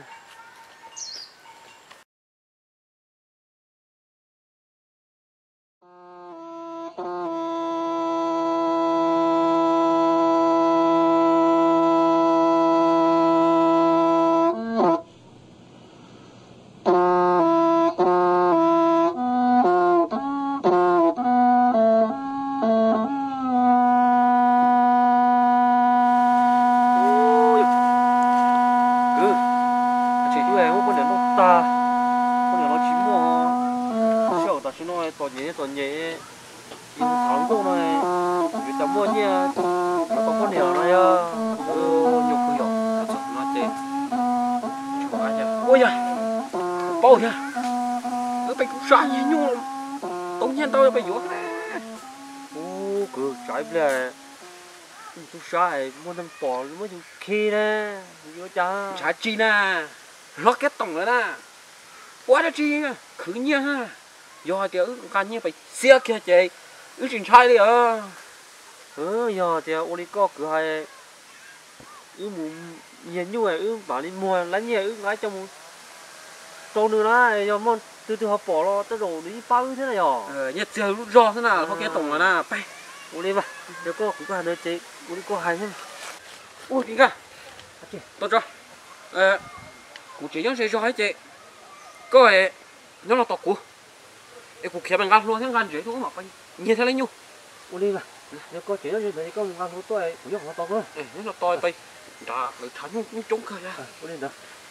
mua năm bỏ mới dùng khi nè vô cha cha chi nè nó cái tổng nữa nè quá đã chi khử nhiên ha do thì ứ can nhiên phải xe kia chị ứ chuyện sai đi à ừ giờ thì ô đi có cửa hay ứ mù nhiều như vậy ứ bảo đi mua lấy nhiều ứ ngay trong trâu nữa đó giờ món từ từ họ bỏ lo tới đồ đi bao thế này rồi ờ nhật giờ lúc do thế nào nó cái tổng nữa nè bay ô đi mà nếu có cũng có hai nơi chị ô đi có hai thế ui kìa tôi cho ờ cụ chỉ những sẽ cho hết chị có ấy nó là tọt cụ ấy cụ kia bằng gan luôn thế gan dễ thôi mà phải nhìn thấy lấy nhu ô đi mà nếu có chuyện gì thì có gan luôn tôi cũng dùng nó to nữa ấy nó là to bay đã người thắng nhu trúng cơ ra ô đi nữa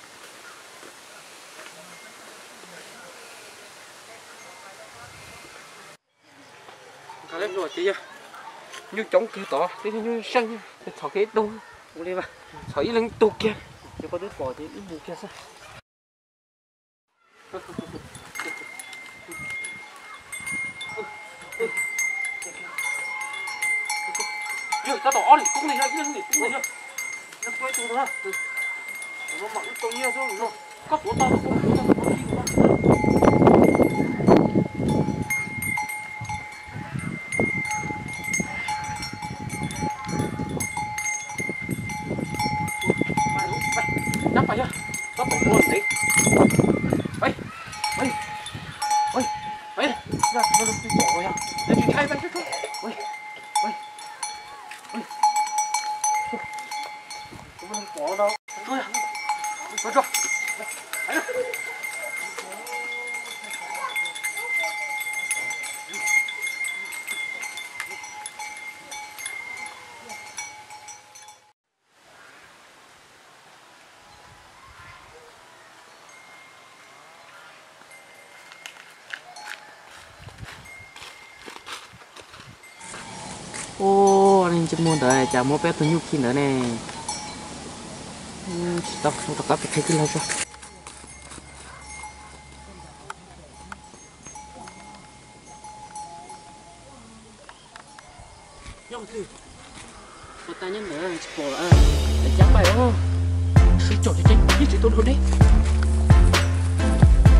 cái lên rồi chị nha như chống kia tỏ thế như xăng thọ cái đông ô đi mà thọ lên tụ kia nếu có đứt bỏ thì ít mù kia sao chưa ta đỏ đi cũng này ra cái này cũng này ra nó quay từ đó nó mặc cái tông nhiều xuống rồi cắt của tao cũng nắp phải chưa nó bỏ luôn đấy bay bay bay bay ra nó đừng bỏ rồi à để chị thay bay chút chút bay bay bay chúng mình bỏ đâu thôi à thôi cho ô anh chỉ muốn đợi chả mua bé tôi nhúc khi nữa nè tao không tao phải thấy cái lâu rồi nhông thì tôi ta nhắm nữa chỉ bỏ là để trắng bài đó suy chỗ thì chết chỉ tôi thôi đấy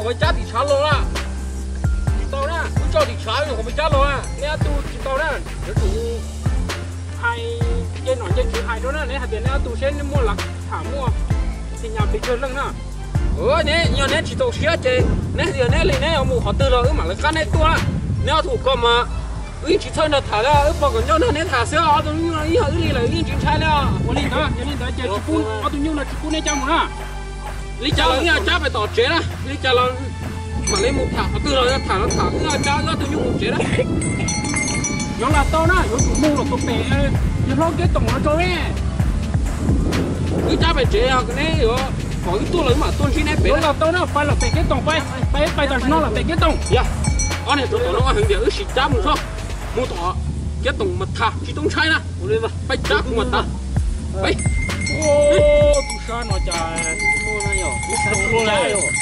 với cha thì cha luôn à tao nè cứ cho thì cha rồi không phải cha luôn à nè tu chỉ tao nè để tu hai trên nói trên chữ hai đó nè nè hạt tiền nè tu sen mua lạc thả mua thì nhà bị chơi lưng nè ừ nè nhà nè chỉ tao xía chơi nè giờ nè lên nè ông họ từ rồi mà lại cắt nè tua nè thủ còn mà ừ chỉ thôi là thả ra ừ bao còn nhau nè thả xía ở tụi nhung là ý họ ý là ý chính sai nè我领导我领导chơi chỉ cún ở tụi nhung là chỉ cún nè cha mà lý cha là nghe cha phải tỏ chế đó lý cha là mà lấy một thả từ rồi thả nó thả cứ cha nó tụi nhung một chế đó nó là to đó nó tụi mua là tụi bè nó lo cái tổng nó cho nè cứ cha phải chế à cái này rồi có cái tua lớn mà tuôn chi này bé là to đó phải là bè cái tổng phải phải phải tao nó là bè cái tổng dạ anh này tụi nó nó hàng địa ở xịt cha một số mua tỏ cái tổng mà thả chỉ tổng sai nè phải cha cũng mà ta phải ô tụi sao nó chả mua nó nhỏ tụi sao mua lại rồi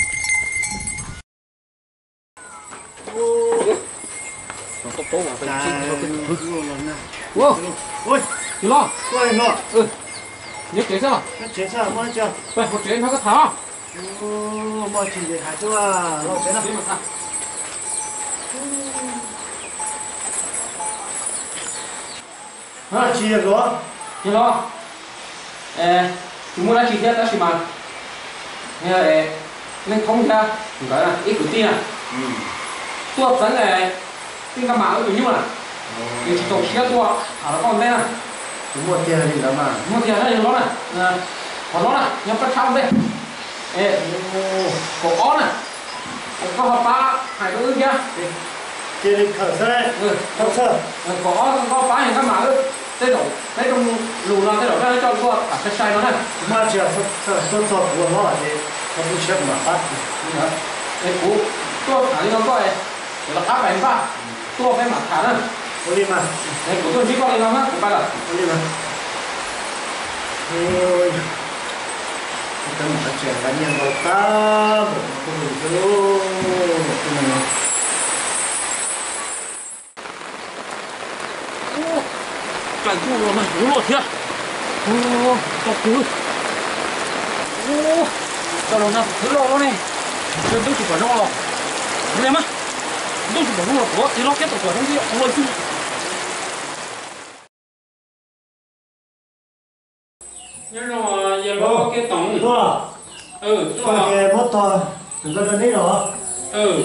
nó tốt tốt mà phải chín nó cái wow ôi chị lo ôi nó ừ nhớ chế sao nó chế sao mà chưa phải một chế nó có thả ô mà chỉ để hạt cho à nó chế nào à chị được rồi chị lo 에, 주문할 수 있어야 다시만. 에, nên không ra, gọi là ít của tin à. Tua vẫn là tin các mạng ở tụi nhung à. Thì chỉ tổ chức tua, à nó còn đây nè. mua tiền thì đó mà. Mua tiền đây nó nè, còn nó nè, nhập bắt xong đây. Ê, có ó nè, có hộp ba, hai đứa kia. Chị định khởi xe, khởi xe. Có có ba hàng các mạng ư. Thế độ, thế trong lù là thế độ ra cho qua cả cái sai nó này. Mà chỉ là sợ sợ sợ của nó thì không biết chết mà phát. Cái cú, tôi thả đi nó coi, để nó áp bánh ba, tôi phải mặc thả nữa. Ôi đi mà. Cái cú tôi chỉ coi đi nó á, ba là. Ôi đi mà. Ôi. Cái mà phát triển cá nhân đầu ta, không được đâu. Cái này. Cảnh thu rồi mà, đúng rồi thiệt. Ô, tao cứ. Ô, tao nó nào, thứ lo này. Tôi tôi chỉ phải lo. Thế em á. Tôi chỉ phải lo của thì lo cái tổ của trong kia, ôi chứ. Nhưng mà giờ lo cái tổng. Đúng à? Ừ, đúng à. Cái mất to, đừng có đơn đấy rồi. Ừ.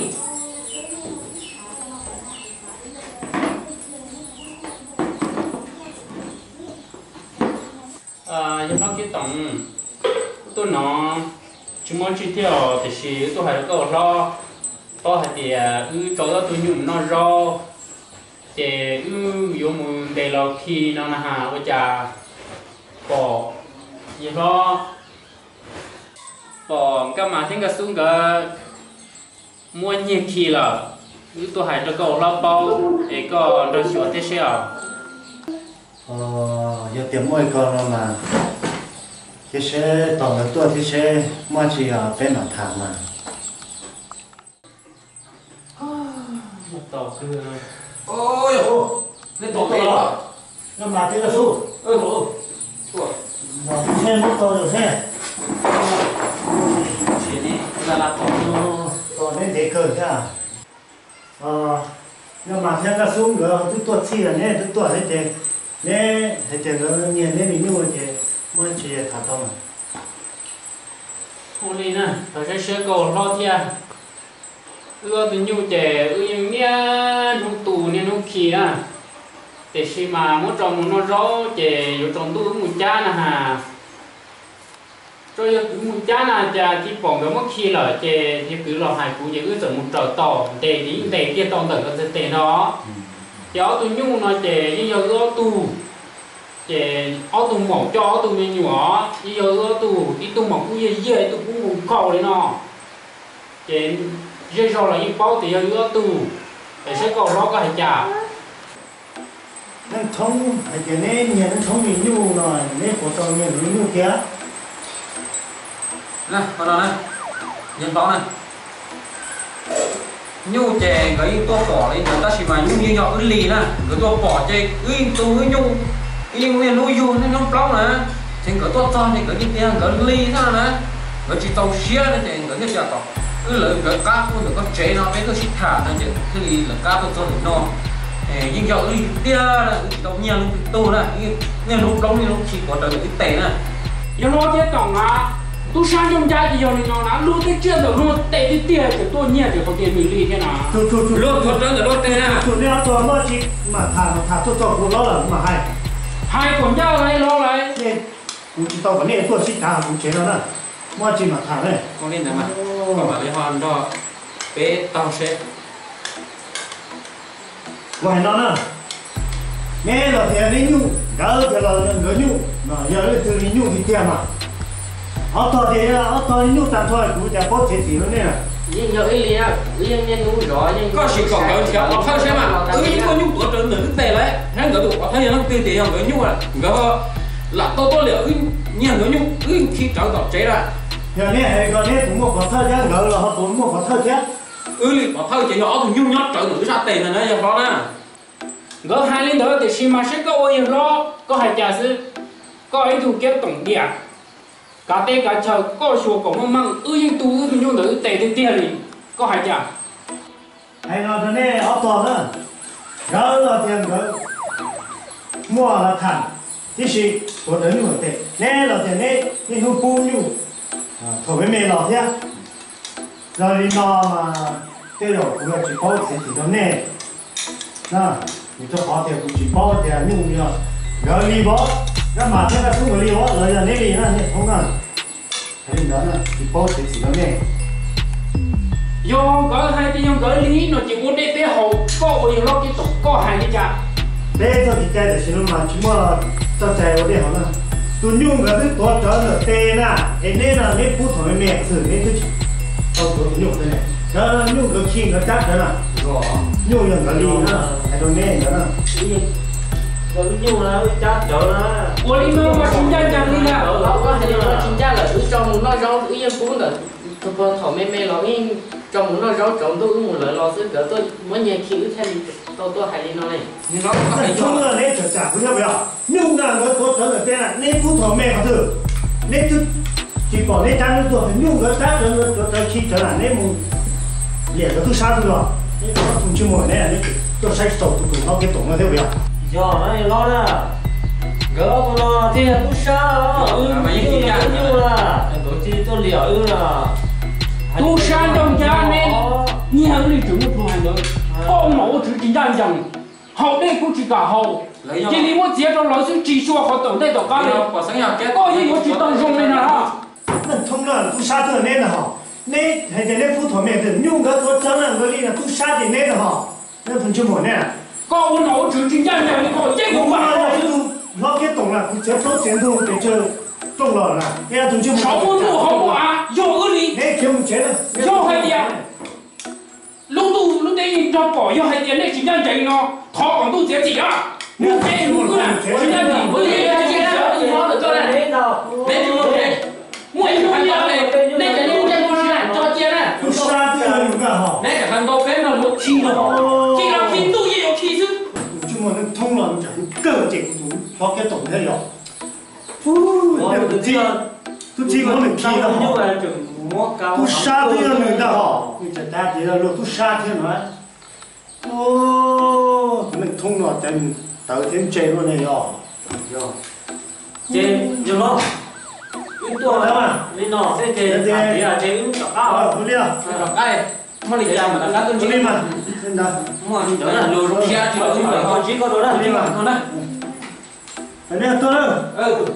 À, giờ nó cái tổng tôi nó chúng muốn chi tiêu thì chỉ tôi hay có lo tôi hay thì ư cho tôi nhung nó ro thì ư dùng một đề lò khi nó là hà với cha bỏ giờ lo bỏ cái mà thiên cái xuống cái mua nhiều khi là ư tôi hay có lo bao để có được sửa thế sao Ờ, giờ tiền mỗi con mà thì sẽ tổng được tuổi thì sẽ mà chỉ ở bên nào thảm mà một tàu cứ ôi ôi lên tổ tàu đó nó mà thế là su ôi ôi rồi xe mất to rồi xe chỉ đi là là tổ to nên để cờ nha ờ nhưng mà thế là xuống rồi tôi tuột xì là nè tôi tuột hết tiền nè hết tiền nó nhiều nên mình mua thì mua chỉ thả tao mà hôm nay nè phải sẽ sẽ cầu lo thiệt ưa từ nhiều trẻ ưa nhiều nghe nung tù nè nung khí à để khi mà muốn trồng nó rõ trẻ vô trồng tu muốn cha nè hà rồi muốn cha nè cha chỉ bỏ cái mất khí là trẻ thì cứ lo hài cú trẻ ưa trở một trở tỏ để đi để kia tòng tận cái tiền đó cháu tôi nhung nó trẻ như giờ ưa tu trẻ ở tù mỏng cho ở tù mình nhỏ như giờ ưa tu đi tu mỏng cũng dễ dễ tu cũng muốn cầu đấy nó trẻ dễ rồi là những bao thì giờ ưa tu để sẽ cầu lo cái trả nên thông hay cái nên nhà nó thông mình nhu rồi nên của tao nhà nó nhu kia nè vào đó này nhìn vào này nhu chè cái tua bỏ lên người ta chỉ mà nhu như nhỏ ứ lì nè cái tua bỏ chè ứ tu ứ nhu ứ nhu nuôi nhu nên nó plong nè thì cái tua to thì cái như kia cái ly thế nè cái chỉ tàu xía này thì cái như chả tàu cứ lợi cái cá cũng được có chế nó mấy cái xịt thả nó chỉ thì là cá tôi cho được nó nhưng giờ đi tia là tổng nhiều lúc tu là nhưng lúc đó thì lúc chỉ có tới cái tệ nè giờ nó thế tổng à tôi sang trong gia thì giờ này nó đã luôn cái chuyện rồi nó tệ cái tiền thì tôi nhẹ thì có tiền mình đi thế nào chú chú chú luôn có tới rồi tệ nè chú nếu tôi nó chỉ mà thả thả tôi cho cô nó là mà hay hai con dao này lo này nên cũng chỉ tao vấn đề tôi xịt thả cũng chế nó nè mà chỉ mà thả này con lên này mà còn mà lấy hoàn đó bé tao sẽ ngoài nó nè nghe là thì lấy nhu gỡ thì là người nhu mà giờ lấy từ nhu thì tiền mà họ to thì họ to nhu tạm thôi cũng chả có thể gì nữa nè nhưng giờ ấy liền nhưng nhân nhu rõ nhưng có sự còn gỡ thì họ thấy xem mà ừ có nhu của trường nữa tệ đấy hắn gỡ được họ thấy nó tiêu tiền gỡ nhu là gỡ là tôi tôi liệu nhiều gỡ nhu ừ khi trở gặp chế ra giờ này còn này cũng một có thơ chứ gỡ là họ cũng một có thơ chứ ừ thì họ thấy chỉ nhỏ thì nhu nhót trở được ra tiền này giờ đó nè gỡ hai lên đó thì xin mà sẽ có ôi lo có hai giả sư có ấy thu kết tổng địa cả tê cả chờ có số của mong măng ư nhưng tu ư nhưng nữ tệ tiền tiền thì có hai giả hay là cái này họ to nữa gỡ là tiền gỡ mua là thẳng thì gì của đến một tệ nè là tiền nè nhưng không bu nhu thổi với mẹ lọt nhá rồi đi nó mà cái đầu cũng là chỉ có tiền thì nó nè nè mình cho họ tiền cũng chỉ có tiền nhưng mà gỡ đi bó cái mà thế là không có đi bó rồi là nè đi nó không à thế đó là chỉ có tiền thì nó nè do gỡ hai cái nhưng gỡ lý nó chỉ muốn để bé hậu có ôi lo cái tổng có hai cái giả bé cho thì chạy để xin mà chỉ mà cho chạy ở đây họ là tôi nhung cái thứ tốt cho nó tê nè thế nên là nên phút thôi mẹ thử nên tôi tao tôi nhung thế này đó nhung cái khi nó chắc đó là nhung là cái gì nữa hay đâu nè đó là rồi nhu là chắc chỗ nó ôi đi mà xin ra chẳng đi là ở đó có thể nó chính ra là cứ trong nó rau tự nhiên cũng là tôi còn thỏ mê mê lo nhưng trong muốn nó rau trộn tôi cũng một lời lo sức cỡ tôi mới nhẹ khi ứ thêm tôi tôi hay đi nó này nhưng nó có thể không là nên trở trả cũng theo nhung là nó tốt cho người tên là nên phút thôi mẹ họ thử nên cứ chỉ bỏ nên trang nó tôi nhung cái chắc cho nó cho khi trở lại nên một liền nó cứ sát rồi nên nó không chịu mỏi này tôi sai sầu tôi cũng nó cái tổng nó theo vậy do nó lo đó gỡ con nó thì cũng sao ừ mà như thế như là tôi chỉ tôi liệu ư là tu san trong cha nên nhiều người chúng một loài nữa ông mẫu chỉ chính ra rằng hậu đây cũng chỉ cả hậu chỉ lý một chế trong lối xuống chỉ số họ tổng đây tổng cao này có gì có chỉ tổng dùng lên là nên thông là tu sát rồi nên là họ nên hay là nên phút thôi mẹ thì nhung cái tốt cho là cái gì là tu sát thì nên là họ nên phần chung một nè có ông mẫu chỉ chính ra rằng có chế của bạn nó cái tổng là cũng sẽ tốt tiền thu để chơi trong lò là cái là phần chung sáu mươi mũ hậu à do cái gì nên kiếm một chế là do hay đi à lúc tu lúc đấy cho bỏ do hay tiền này chính ra rằng nó thọ còn tu chế gì à mua cái mua cái này chính ra gì với cái cái cái nó được cho này đến đâu đến chỗ này mua cái này này nên cái này cái này cho chia này tu sát thì là những cái họ đấy cả thằng đâu phép là một chi nó chỉ là khi tu gì có khi chứ chung mà nó thông là chẳng cơ chỉnh đúng có cái tổng thế rồi tu chi tu chi có mình chi là như họ là chừng mua cao tu sát thì là người ta họ người ta chỉ là tu sát thế nói ô mình thông là chẳng tới thêm chế luôn này rồi chế nhiều lắm ít tuổi đó mà nên nó sẽ chế thì là chế cũng cao ờ không đi à cái mà lịch làm mà đã cân đi mà nên là mà đó là lô rong xe thì là còn chỉ có đó đó đi mà con đấy cái này tôi đâu ừ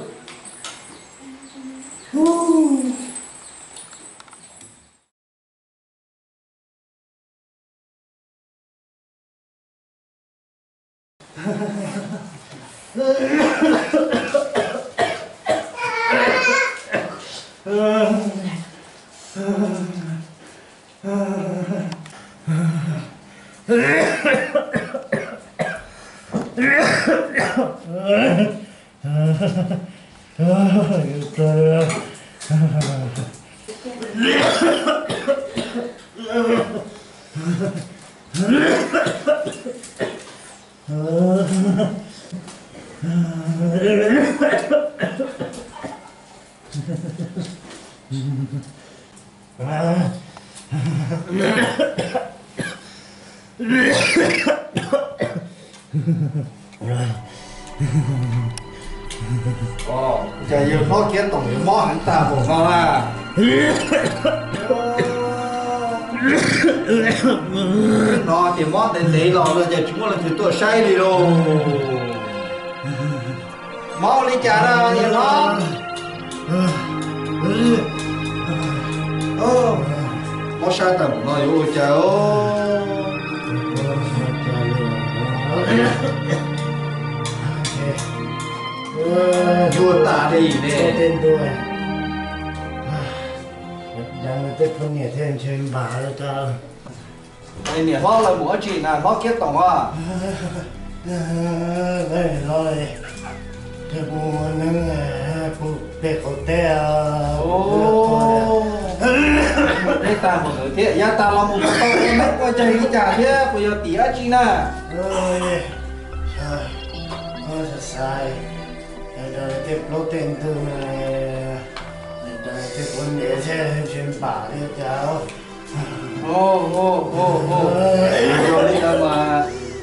Ah. Ồ, giờ giờ nó kiến tổng những món hắn ta bổ ngon à. Nó thì món đến đấy rồi, giờ chúng nó là thứ tôi say đi rồi. Mau đi trả ra giờ nó. Ô, nó sai tầm nó yêu cháu. Đua ta đi nè. Tên tôi. Đang tết phân nhẹ thêm trên bà rồi ta. Đây nè, nó là mỗi chị là nó kết tổng à. Đây rồi. Thế bố nâng bố bê khổ tê. Ồ. Đây ta một người thế, ya ta là một con em mất qua chơi đi trả thế, bây giờ tía chị nè. Ôi. Trời. Ôi sai. Đây tiếp lô tên từ này. Đây tiếp quân nhẹ thêm trên bà đi cháu. Ô ô ô ô. Rồi đi đâu mà.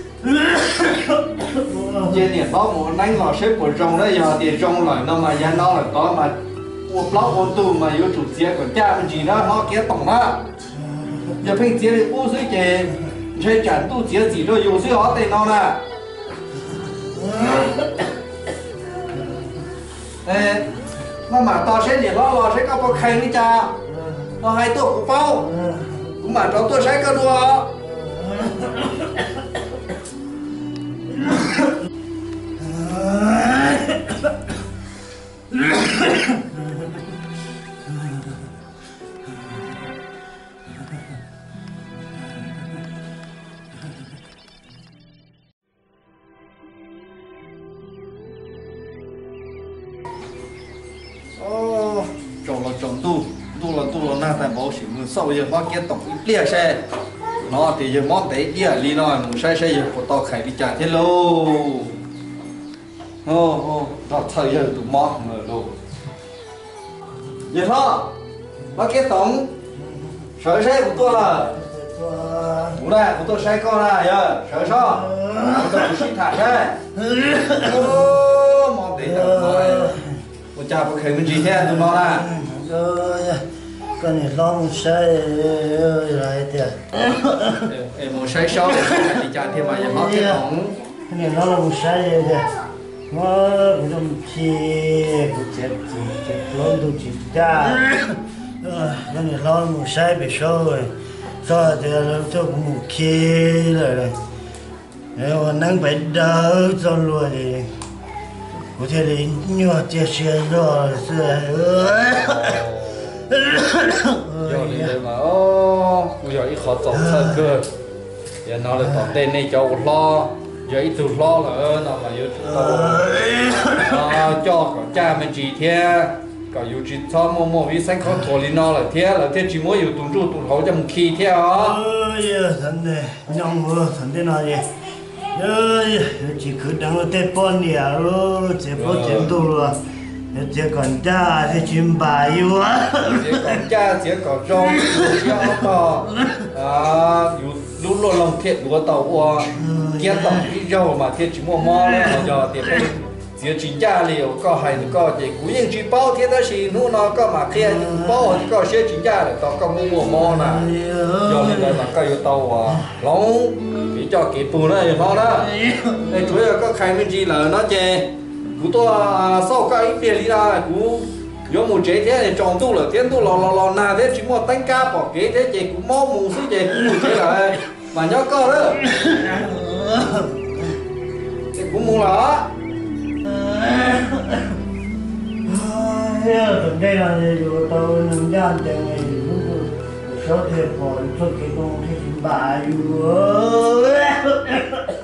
Trên này có một đánh lò xếp của trong đấy giờ thì trong lại nó mà dân nó là có mà uống lóc uống tù mà yêu chủ chia của cha mình gì đó nó kia tổng đó giờ phải chia thì uống dưới chè chơi chẳng tu chia gì rồi yêu dưới họ thì nó nè ê nó mà to sẽ gì nó lò sẽ có có khay đi cha nó hai tuổi của bao cũng mà cháu tôi sẽ có đùa ô chồng là chồng tu tu là tu là na tại bảo sĩ mình sau giờ bao kia tổng ít lia xe nó thì giờ món đấy lia li nó mình sai sai giờ của tao khai đi trả thế lô ô ô nó thời giờ tụi món mà lô giờ thôi bao kia tổng sợ sai của tôi là của đây của tôi sai con này giờ sợ sao tôi cũng xin thả đấy ô món đấy tổng rồi của cha của khai mình gì thế tụi nó là cái này long say lại tiền em muốn say sâu thì cha thêm mà giờ món cái tổng cái này nó là một say vậy nó cũng không chi cũng chết chỉ chết lớn tôi chỉ cha cái này nó một say bị sâu rồi sau thì nó cho cũng một kia rồi nếu mà nắng phải đỡ cho luôn thì có thể là nhiều chết xe rồi giờ đi đây mà ô bây giờ ít khó tổng thân cơ giờ nó là tổng tên này cho lo giờ ít từ lo là nó mà yêu tao cho cả cha mình chỉ thế cả yêu chỉ cho mua mua vì sinh con thổ lý nó là thế là thế chỉ muốn yêu tụi tụi tụi họ cho một khi thế hả ơi thằng này nhông vừa thằng thế nào vậy ơi chỉ cứ đang ở tết bon nhà rồi chỉ có tiền tu rồi chỉ còn cha thì chim bà yêu á chỉ còn cha chỉ còn trong chỉ có à yêu lúc lo lòng thiệt của tàu qua kia tàu đi dầu mà thiệt chỉ mua mò đấy giờ thì phải chỉ chính cha liệu có hay có chỉ cú những chỉ bao thiệt đó chỉ nu nó có mà kia bao thì có sẽ chính cha để tàu có mua mò nè giờ lên đây mà có yêu tàu à lâu cái cho cái bù này nó đó đây chủ yếu có khai minh gì là nó chè cú tôi sau cái ít tiền đi ra cú có một chế thế này tròn tu là thiên tu lò lò lò na thế chỉ một tánh cá bỏ kế thế chị cũng mò mù xí chị cũng một chế là mà nhớ co đó chị cũng mua là đây là điều tôi nằm gian để ngày số tiền còn số cái công thì bà yêu